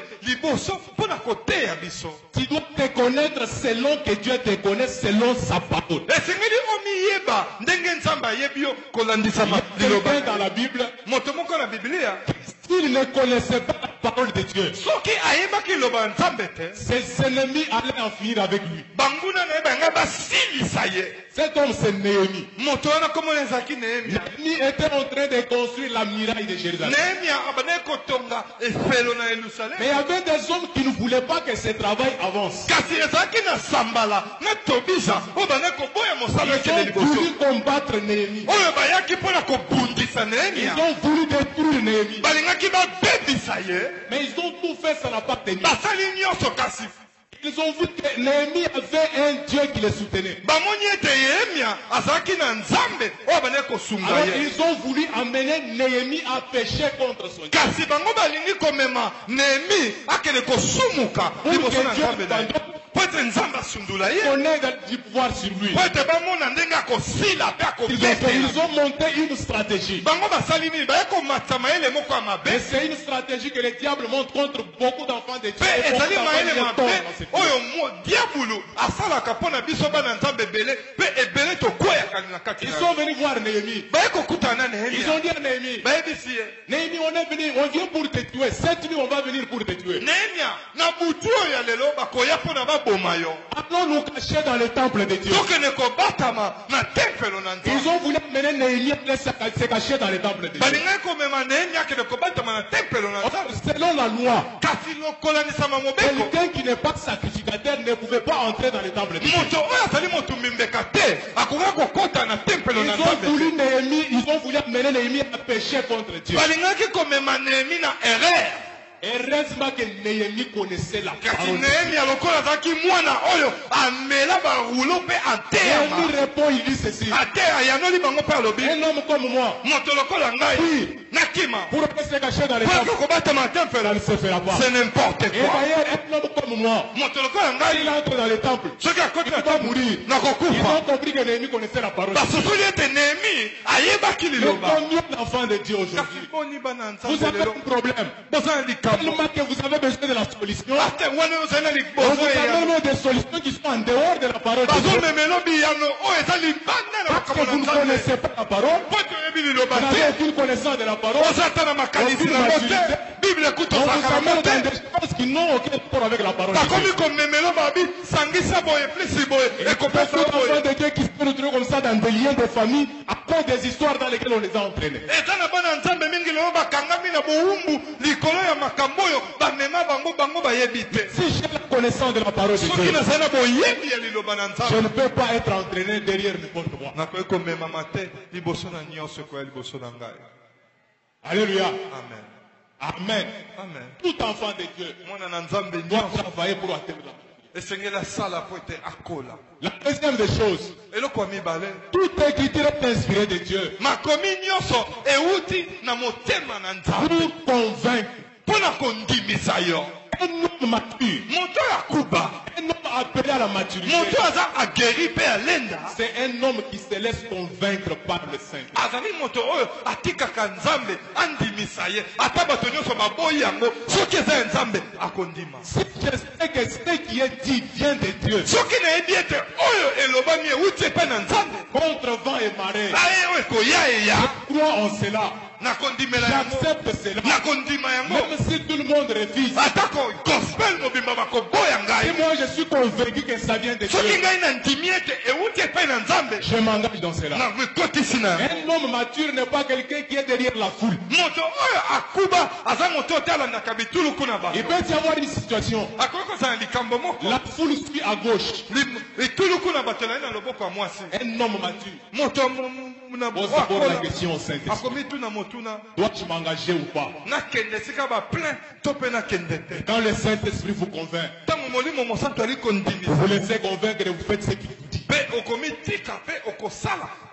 liboso mpona koteya biso. Tu dois te connaître selon que Dieu te connaît, selon sa parole. Esengeli omiyeba ndenge nzambe ayebi yo kolandisa liloba. Quelqu'un dans la Bible, Moto moko na Biblia s'il ne connaissait pas la parole de Dieu, soki ayebaki liloba nzambe te, ses ennemis allaient en finir avec lui. banguna na ye banga basilisa ye. Cet homme, c'est Néhémie. Moto wana kombo na ezalaki Nehemia. Néhémie était en train de construire la muraille de Jérusalem. Nehemia abandaki kotonga efelo na Yerusalem. Mais il y avait des hommes qui ne voulaient pas que ce travail avance. Kasi ezalaki na sambala na tobisa oyo bandaki koboya mosala Ils ekende ont voulu liboso combattre Néhémie. oyo bayaki mpona kobundisa Ils Nehemia. ont voulu détruire Néhémie. balingaki babebisa ye. Mais ils ont tout fait, ça n'a pas tenu. basali nyonso kasi Ils ont vu que Néhémie avait un Dieu qui le soutenait. bamoni ete Nehemia azalaki na nzambe oyo bandaki kosunga Alors ye. ils ont voulu amener Néhémie à pécher contre son Dieu. kasi bango balingi komema Nehemi akende kosumuka liboso na nzambe na ye po ete nzambe asundula ye, On est du pouvoir sur lui. po ete bamona ndenge akosila mpe Ils ont, fait- akobetela. ils ont monté une stratégie. bango basali nini baye komata mayele moko ya mabe Et c'est une stratégie que le diable monte contre beaucoup d'enfants de Dieu. mpe Et beaucoup ezali d'enfants mayele de Dieu mabe tombent dans cette vie. oyo mo- diabulu asalaka mpo na biso bana nzambe ebele mpe ebele tokweyaka na kati Ils na sont venus voir Néhémie. baye kokutana na Ils Nehemia ont dit à Néhémie, bayebisi ye Néhémie, on est venu, on vient pour te tuer. Cette nuit, on va venir pour te tuer. Nehemia na butu oyo ya lelo bakoya mpo na baboma yo Allons nous cacher dans le temple de Dieu. tokende kobatama na tempelo na Ils nzambe. ont voulu amener Néhémie à se se cacher dans le temple de Dieu. balingaki komema Nehemia akende kobatama na tempelo na nzambe. Selon la loi, kasi lokolanisama mobeko quelqu'un qui n'est pas sacrificateur ne pouvait pas entrer dans le temple de Dieu. moto oyo azali moto mimbeka te akoka kokota na tempelo na Ils ont nzambe voulu te. Néhémie, ils ont voulu amener Néhémie à pécher contre Dieu. balingaki komema Nehemi na erreur. Heureusement que Néhémie connaissait la kasi parole. Nehemia lokola azalaki mwana oyo amela barulo mpe ateyama Néhémie répond, il dit ceci. ateya yanoli bango mpe alobi Un homme comme moi, moto lokola ngai Oui. nakima pour se cacher dans le mpo temple, kobatama na tempelo ça ne se fera pas. c'est n'importe Et quoi. d'ailleurs, un homme comme moi, moto lokola il ngai entre dans le temple. soki akoti na Il va temple mourir. Ils nakokufa. ont compris que Néhémie connaissait la parole. basosoli ete Nehemi ayebaki Mais liloba. combien d'enfants de Dieu kasi aujourd'hui? boni bana Vous nzambe avez lelo un problème. boza na likambo Tellement que vous avez besoin de la solution. ate wana ozali na On liboso vous ya amène des solutions qui sont en dehors de la parole de Dieu. bazomemela biyano oyo eza libanda na Parce que makambo vous na ne nzambe connaissez pas la parole, po toyebi liloba vous n'avez te aucune connaissance de la parole. oza ata na makanisi Aucune nango maturité. te bible ekuta On vous ozalaka amène nango dans te des choses qui n'ont aucun rapport avec la parole de bakomi Dieu. komemela babi sangisa boye plisi boye Et beaucoup ekopesa d'enfants boye de Dieu qui se retrouvent comme ça dans des liens de famille à cause des histoires dans lesquelles on les a entraînés. eza na bana nzambe mingi lelo bakangami na bowumbu likolo ya makambo oyo bamema bango bango bayebi te Si j'ai la connaissance de la parole de soki Dieu, nazali na boyebi ya liloba na je nzambe ne peux pas être entraîné derrière n'importe quoi. nakoki komemama te liboso na nyonso ekoya liboso na ngai. Alléluia. Amen. Amen. Amen. Tout enfant de Dieu mwana na nzambe doit nyonso travailler pour atteindre la maturité. esengeli asala po ete akola. La deuxième des choses, eloko ya mibale toute écriture est inspirée de Dieu makomi nyonso euti na motema na nzambe pour convaincre mpo na kondimisa yo. un homme mature, moto oyo akuba un homme appelé à la maturité. moto oyo aza ageri mpe alenda C'est un homme qui se laisse convaincre par le Saint. azali moto oyo atikaka nzambe andimisa ye ata bato nyonso baboyi yango soki eza ya nzambe akondima. Si je sais que ce qui est dit vient de Dieu, soki nayebi ete oyo elobami euti epai na nzambe contre vent et marée, aye oyo ekoya eya je crois en cela. nakondimela yango J'accepte cela. nakondima yango Même si tout le monde refuse. atako gospel mobimba bakoboya Si ngai moi je suis convaincu que ça vient de soki Dieu, ngai nandimi ete euti epai na nzambe je m'engage dans cela. nakokotisi na yango. Un homme mature n'est pas quelqu'un qui est derrière la foule. moto oyo akuba aza moto oyo te alandaka bituluku na Il bato peut y avoir une situation. akoki kozala likambo moko La foule suit à gauche. Lim- bituluku na bato elali na loboko ya mwasi Un homme mature. moto mo- mo- na Pose oyo d'abord la akola question au Saint-Esprit. akomi tuna motuna Dois-je m'engager ou pas? nakende esika baplein to mpe nakende te Quand le Saint-Esprit vous convainc, ntango molimo mosantu ali kondimisa vous laissez convaincre et vous faites ce qu'il vous dit. mpe okomi tika mpe okosala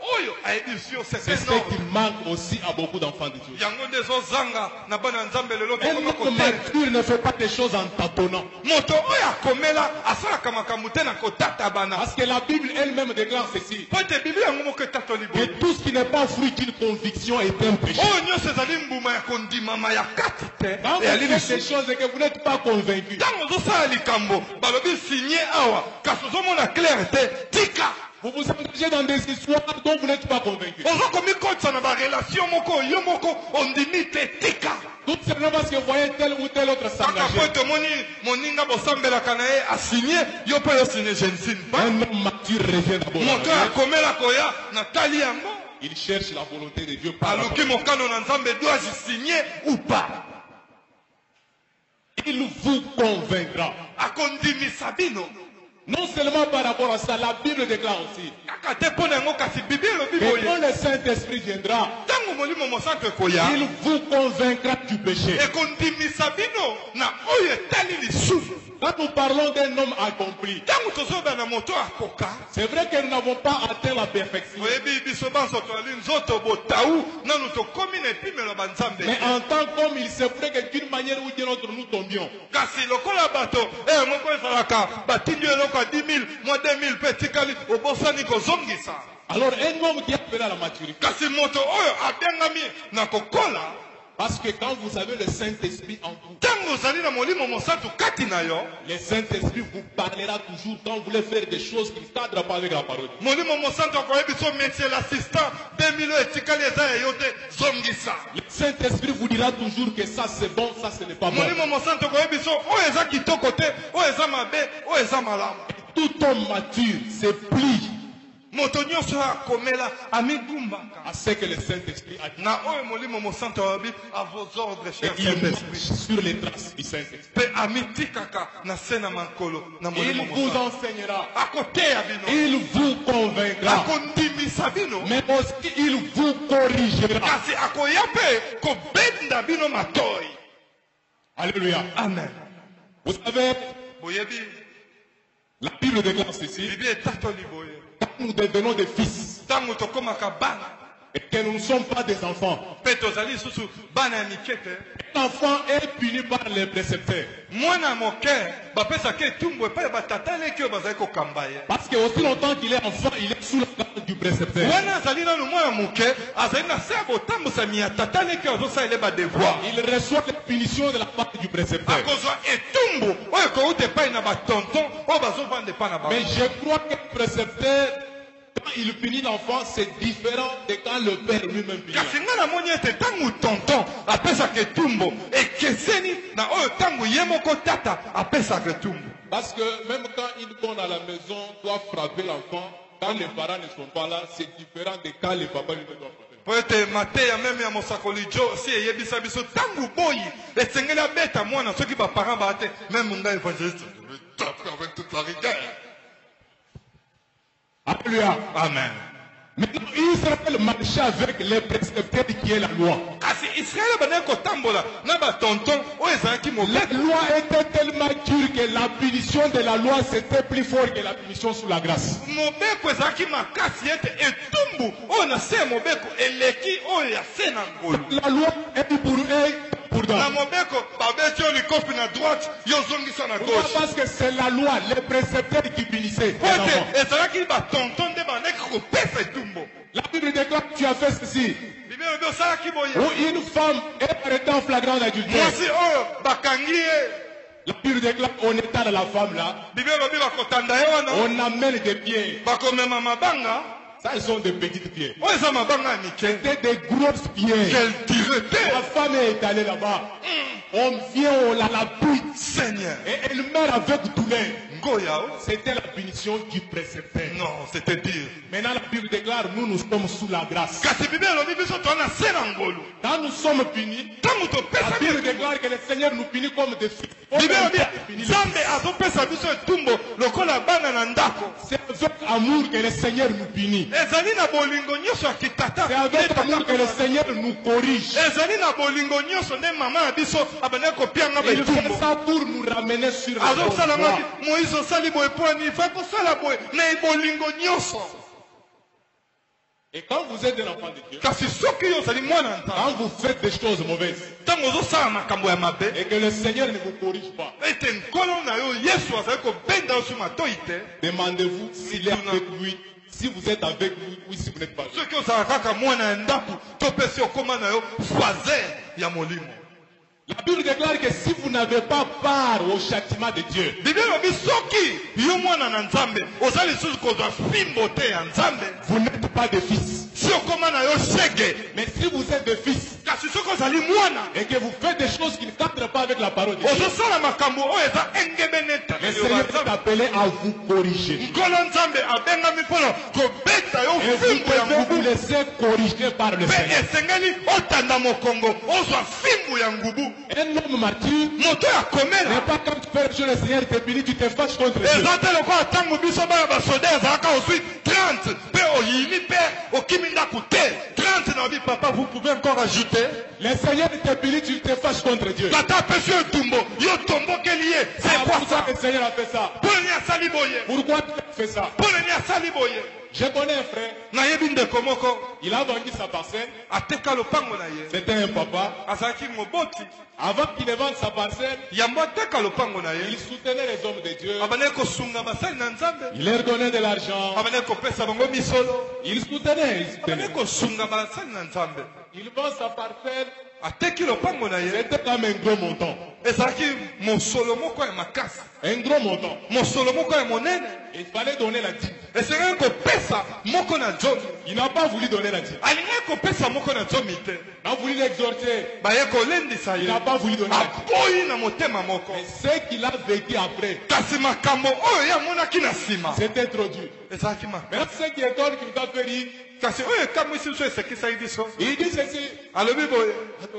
oyo aedisio C'est c'est ce énorme. qui manque aussi à beaucoup d'enfants de Dieu. Yango nde ezozanga na bana nzambe lelo Un tokoma homme koteka. mature ne fait pas des choses en tâtonnant. Moto oyo akomela asalaka makambo te na kotata bana. Parce que la Bible elle-même déclare ceci. Po ete Biblia yango moko etatoli Que boye. tout ce qui n'est pas fruit d'une conviction est un péché. Oyo nyonso ezali mbuma ya kondimama ya kati te. Quand vous eyali faites des lisusu. choses et que vous n'êtes pas convaincu, Ntango ozosala likambo balobi sinye awa kasi ozomona clair te tika. vous vous engagez dans des histoires dont vous n'êtes pas convaincu. ozokomikotisa na barelation moko yo moko ondimi te tika. Tout simplement parce que vous voyez tel ou tel autre kaka po s'engager. ete omoni moninga bosambelaka na ye asinye yo mpe yosinye je ne signe pas. Un homme mature revient d'abord. à la moto vie. akomela koya natali yango Il cherche la volonté de Dieu par la aluki parole. mokano na nzambe doit-je signer ou pas. Il vous convaincra. akondimisa bino Non seulement par rapport à ça, la Bible déclare aussi kaka te mpo na yango kasi bibi elobi que boye quand le Saint-Esprit viendra, ntango molimo mosantu ekoya il vous convaincra du péché. ekondimisa bino na oyo etali lisusu. Quand nous parlons d'un homme accompli, ntango tozoyoba na moto akoka c'est vrai que nous n'avons pas atteint la perfection. oyebi biso banso toali nzoto botau nanu tokomi na epimelo banzambe Mais en tant qu'homme, il se pourrait que d'une manière ou d'une autre, nous tombions. kasi lokola bato eh, moko ezalaka batindi eloko ya dix mille mwa deux mille mpe etikali obosani kozongisa. Alors un homme qui appelle à la maturité, kasi moto oyo abengami na kokola parce que quand vous avez le Saint-Esprit en vous, ntango ozali na molimo mosantu kati na yo le Saint-Esprit vous parlera toujours quand vous voulez faire des choses qui ne cadrent pas avec la parole. molimo mosantu akoyebi so métier l'assistant deux mille oyo etikali eza ya yo te zongisa. Le Saint-Esprit vous dira toujours que ça c'est bon, ça ce n'est pas bon. molimo mosantu akoyebi so oyo eza kitoko te oyo eza mabe oyo eza malamu. Tout homme mature se plie moto nyonso akomela amigumbaka à ce que le Saint-Esprit a dit. na oyo molimo mosantu alobi à vos ordres Et cher il Saint-Esprit marche sur les traces du Saint-Esprit. mpe amitikaka na se na makolo na Il molimo vous mosantu enseignera, akoteya bino il vous convaincra, akondimisa bino mais aussi il vous corrigera. kasi akoya mpe kobenda bino matoi. Alléluia. Amen. Vous savez, boyebi la Bible déclare ceci, bibi etatoli boye quand nous devenons des fils ntango tokomaka bana et que nous ne sommes pas des enfants, mpe tozali lisusu bana ya mike te l'enfant est puni par les précepteurs. mwana moke bapesaka etumbu epai ya batata eleki oyo bazali kokamba ye. Parce que aussi longtemps qu'il est enfant, il est sous la garde du précepteur. wana azali nanu mwana moke azali na se ya botambusami ya tata eleki oyo azosalela badevoir Il reçoit les punitions de la part du précepteur. akozwa etumbu oyo ekouta epai na batonton oyo bazovanda epai na Mais bango. je crois que le précepteur, quand il punit l'enfant, c'est différent de quand le père lui-même punit. kasi ngai namoni ete ntango tonton apesaka etumbu ekeseni na oyo ntango ye moko tata apesaka etumbu. Parce que même quand une bonne à la maison doit frapper l'enfant, quand les parents ne sont pas là, c'est différent de quand les papas lui-même doivent frapper. po ete mateya meme ya mosakoli jo si eyebisa biso ntango boyi esengeli abeta mwana soki baparent baa te meme ngai évangéliste je vais taper avec toute la rigueur. Alléluia. Amen. Maintenant, Israël marchait avec les précepteurs qui est la loi. kasi israele bandaki kotambola na batonton oyo ezalaki La mobeko loi était tellement dure que la punition de la loi c'était plus fort que la punition sous la grâce. mobeko ezalaki makasi ete etumbu oyo na se ya mobeko eleki oyo ya se na ngolu. La loi est pour eux, pour nous. na mobeko babeti yo likofi na droite yo ozongisa na Pourquoi? gauche Parce que c'est la loi, les précepteurs qui punissaient. po les enfants. ete ezalaki batonton nde bandaki kopesa etumbu. La Bible déclare que tu as fait ceci. bibi elobi osalaki boye Où une femme est arrêtée en flagrant d'adultère. mwasi oyo bakangi ye La Bible déclare en état de la femme là, bibi elobi bakotanda ye wana on amène des pieds. bakomema mabanga Ça, ils sont des petites pieds. oyo eza mabanga ya mike C'était des grosses pieds. quel dire La te femme est allée là-bas. On vient, on la lapide. Seigneur Et elle meurt avec douleur. ngoya o C'était la punition du précepteur. non c'était dire Maintenant, la Bible déclare, nous, nous sommes sous la grâce. kasi bibi elobi biso toza na se na ngolu Quand nous sommes punis, ntango la topesaki Bible etumbu déclare que le Seigneur nous punit comme des fils. bibi elobi Punit les nzambe azopesa biso etumbu lokola bana na ndako. C'est avec amour que le Seigneur nous punit. ezali na bolingo nyonso ya kitata C'est avec amour que le Seigneur nous corrige. ezali na bolingo nyonso nde mama na biso abandaki kopianga Il fait baetumbu ça pour nous ramener sur la bonne azosalamaki voie. moïse osali boye mpo ani fa kosala boye na bolingo nyonso. Et quand vous êtes un enfant de Dieu, kasi soki yo ozali mwana quand nzambe vous faites des choses mauvaises ntango ozosala makambo ya mabe et que le Seigneur ne vous corrige pas, ete nkolo na yo yesu azali kobenda yo sur matoi te demandez-vous s'il est avec lui, si vous êtes avec lui ou si vous n'êtes pas avec lui. soki ozala kaka mwana ya ndako to mpe si okóma na yo fazer ya molimo. La Bible déclare que si vous n'avez pas part au châtiment de Dieu, Biblia elobi soki yo mwana na nzambe oza lisusu kozwa fimbo te ya nzambe vous n'êtes pas de fils. si okóma na yo shege. Mais si vous êtes de fils kasi soki ozali mwana et que vous faites des choses qui ne cadrent pas avec la parole de Dieu, ozosala makambo oyo eza engebe neta le Seigneur est appelé à vous corriger. nkolo nzambe abengami mpona kobeta yo Et vous fimbo ya devez vous ngubu laisser corriger par le mpe Seigneur. esengeli otanda mokongo ozwa fimbu ya ngubu. Un homme martyr moto ya n'est komela pas quand tu fais le chose, le Seigneur te punit, tu te fâches contre Dieu. eza te lokola ntango biso bana basoda ezalaka ozwi trente mpe oyini mpe okimi ndako te trente na obi papa vous pouvez encore ajouter Le Seigneur te punit, tu te fâches contre Dieu. tata apesi yo etumbo yo tombokeli ye C'est c'est quoi pour ça ça que le Seigneur a fait ça. mpo nini asali boye Pourquoi tu as fait ça? mpo nini asali boye. Je connais un frère, nayebi ndeko moko il a vendu sa parcelle, ateka lopango na ye c'était un papa. azalaki moboti Avant qu'il ne vende sa parcelle, yambo ateka lopango na il ye soutenait les hommes de Dieu. abandaki kosunga basali na nzambe Il leur donnait de l'argent. abandaki kopesa bango misolo Il soutenait, il abandaki soutenait. kosunga basali na nzambe Il vend sa parcelle, ateki lopango na ye c'était comme un gros montant. ezalaki mosolo moko ya makasi Un gros montant. mosolo moko ya monene Il fallait donner la dîme. esengaki kopesa moko na zomi Il n'a pas voulu donner la dîme. alingaki kopesa moko na zomi te Il a voulu l'exhorter. baye kolendisa Il ye n'a pas voulu donner la dîme. aboyi na motema moko Mais ce qu'il a vécu après, kasi makambo oyo ye amonaki na nsima c'était trop dur. ezalaki makasi Maintenant, ce qui étonne, qu'il t'a fait rire, kasi oyo ekamwisi biso esekisaki biso il dit ceci. alobi boye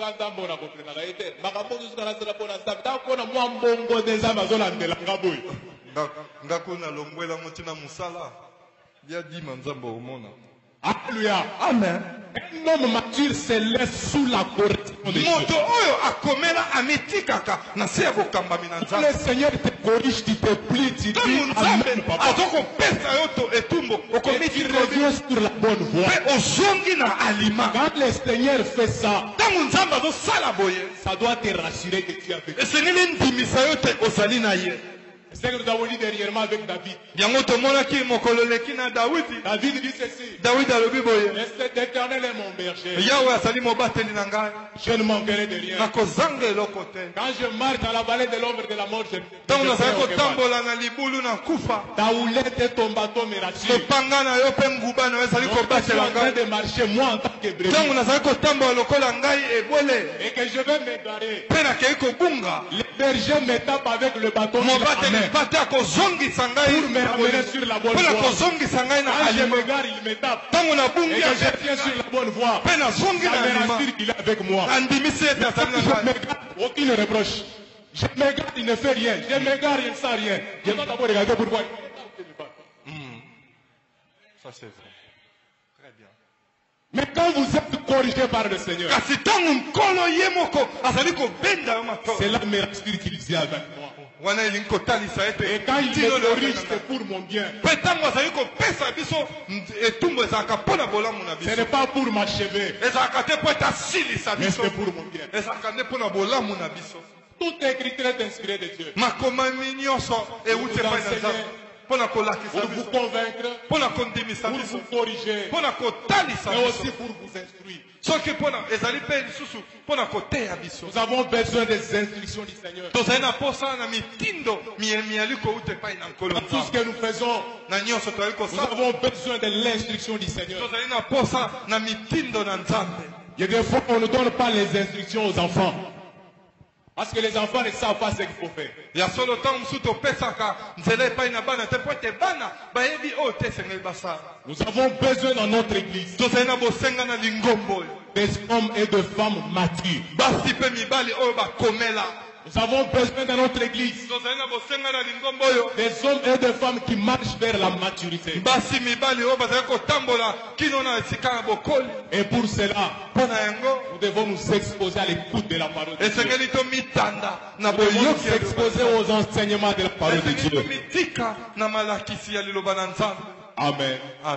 ngako nalombwela motina mosala ya dima nzambe omona. Alléluia. Amen. Un homme mature se laisse sous la correction de Dieu. moto oyo akomela amitikaka na se ya bokambami na Quand nzambe le Seigneur te corrige, tu te plies, tu ntango dis nzambe Amen, papa. aza kopesa yo to etumbo Et tu okomitikobi reviens sur la bonne voie. mpe ozongi na alima Quand le Seigneur fait ça, ntango nzambe azosala boye ça doit te rassurer que tu as vécu. esengeli ndimisa yo te ozali na ye. C'est ce que nous avons dit dernièrement avec David. yango tomonaki mokolo eleki na dawidi David dit ceci. dawidi alobi boye L'Éternel est mon berger. yawe azali mobateli na ngai Je ne manquerai de rien. nakozanga eloko te Quand je marche dans la vallée de l'ombre de la mort, je ntango je nazali crains aucun mal. kotambola na libulu na kufa Ta houlette et ton bâton me rassurent. lopanga na yo mpe nguba na yo ezali Donc, quand je suis kobatela en train ngai de marcher, moi en tant que brebis, ntango nazali kotambola lokola ngai ebwele et que je vais m'égarer, mpe nakei kobunga le berger me tape avec le bâton qu'il a en mobateli main mpa te akozongisa ngai pour me ramener sur la bonne mpona voie. kozongisa ngai na Quand je alima m'égare, il me tape. ntango Et nabungi que je viens sur la bonne voie, mpe nazongi ça na me alima rassure qu'il est avec moi. andimisi ete azali na Je ngai m'égare, aucune reproche. Je m'égare, il ne fait rien. Je m'égare, il ne sent rien. Je dois d'abord regarder pourquoi. Ça c'est vrai. Très bien. Mais quand vous êtes corrigé par le Seigneur, kasi ntango nkolo ye moko azali kobenda yo matoro c'est là me rassure qu'il dit avec moi. wana elingi kotalisa Et ete quand il ntino me leo corrige, ezali na c'est pour mon bien. ngai. mpe ntango azali kopesa biso nd- etumbu ezalaka mpo na bolamu na Ce biso n'est pas pour m'achever, ezalaka te mpo ete asilisa mais biso c'est pour mon bien. ezalaka nde mpo na bolamu na biso Toute écriture est inspirée de Dieu. makomami nyonso euti epai na nzambe mpo na kolakisa Pour vous biso convaincre, mpo na kondimisa pour biso vous corriger, mpo na kotalisa mais aussi biso pour vous instruire. soki mpo na ezali mpe lisusu mpo na koteya biso Nous avons besoin des instructions du Seigneur. tozali na posa na mitindo miyemiyali kouta epai na nkolo Dans tout ce nzambe que nous faisons, na nyonso tozali nous kosala avons besoin de l'instruction du Seigneur. tozali na posa na mitindo na nzambe Et des fois, on ne donne pas les instructions aux enfants. Parce que les enfants ne savent pas ce qu'il faut faire. ya solo ntango mosusu topesaka nzela epai na bana te mpo ete bana bayebi oyo te esengeli basala Nous avons besoin dans notre église tozali na bosenga na lingombo oyo des hommes et de femmes matures. basi mpe mibali oyo bakomela Nous avons besoin dans notre église tozali na bosenga na lingombo oyo des hommes et de femmes qui marchent vers la maturité. basi mibali oyo bazali kotambola kino na esika ya bokoli Et pour cela, mpo na yango nous devons nous exposer à l'écoute de la parole de Dieu. esengeli tomitanda na Nous devons boyoki nous ya exposer liloba. aux enseignements de la parole de esengeli Dieu. tomitika na malakisi ya liloba na nzambe Amen. amen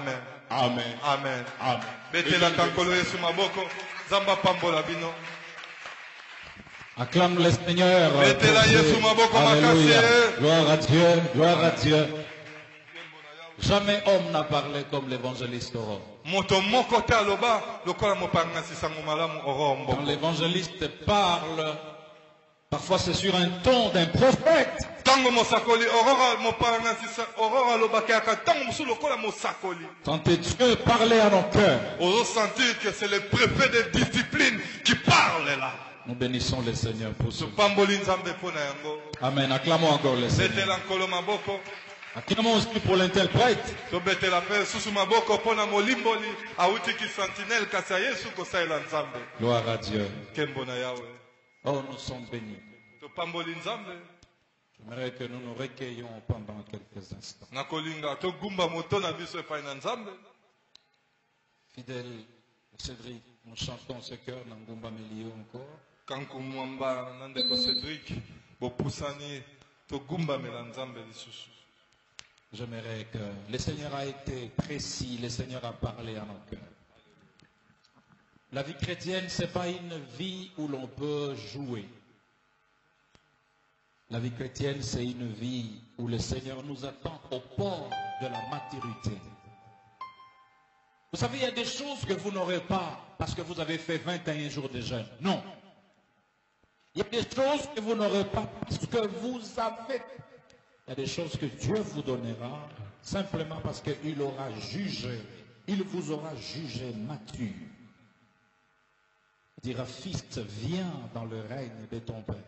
Amen. Amen. Amen. Betela kankolo yesu maboko. Zamba pambola bino. Acclame le Seigneur. Betela yesu maboko Alléluia. makasi. Gloire à Dieu, gloire à Dieu. Jamais homme n'a parlé comme l'évangéliste Aurore. Moto moko te aloba lokola mopanga sisango malamu oro Quand mboko. l'évangéliste parle, parfois c'est sur un ton d'un prophète. Tango mosakoli orora mopanga sisa orora aloba kaka tango musu lokola mosakoli. Quand Dieu parlait à nos cœurs, Ozo sentir que c'est le préfet de discipline qui parle là. nous bénissons le Seigneur pour ce. Pamboli nzambe pona yango. Amen. Acclamons encore le Seigneur. Betela nkolo maboko. Acclamons aussi pour l'interprète. To betela pe susu maboko pona molimboli auti ki sentinelle kasi ya Yesu kosaela nzambe. Gloire à Dieu. Kembo na yawe. Oh, nous sommes bénis. To pamboli nzambe. J'aimerais que nous nous recueillions pendant quelques instants. Na kolinga to gumba moto na biso epai na nzambe. Fidèle Cédric, nous chantons ce cœur dans Ngumba Melio encore. Kanku mwamba na ndeko Cédric bopusani to gumba mela nzambe lisusu. J'aimerais que le Seigneur a été précis, le Seigneur a parlé à nos cœurs. La vie chrétienne, ce n'est pas une vie où l'on peut jouer. La vie chrétienne, c'est une vie où le Seigneur nous attend au port de la maturité. Vous savez, il y a des choses que vous n'aurez pas parce que vous avez fait vingt et un jours de jeûne. Non. Il y a des choses que vous n'aurez pas parce que vous avez... Il y a des choses que Dieu vous donnera simplement parce qu'il aura jugé. Il vous aura jugé mature. Il dira, fils, viens dans le règne de ton Père.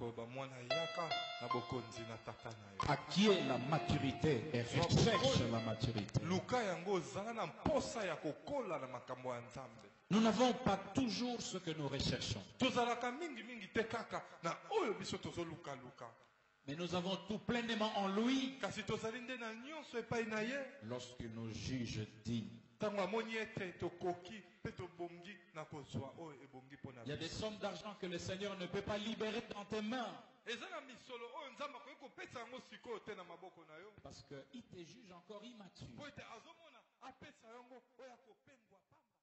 Acquiert la maturité et recherche la maturité. Nous n'avons pas toujours ce que nous recherchons. Mais nous avons tout pleinement en lui. Lorsqu'il nous juge digne. Il y a des sommes d'argent que le Seigneur ne peut pas libérer dans tes mains. Parce qu'il te juge encore immature.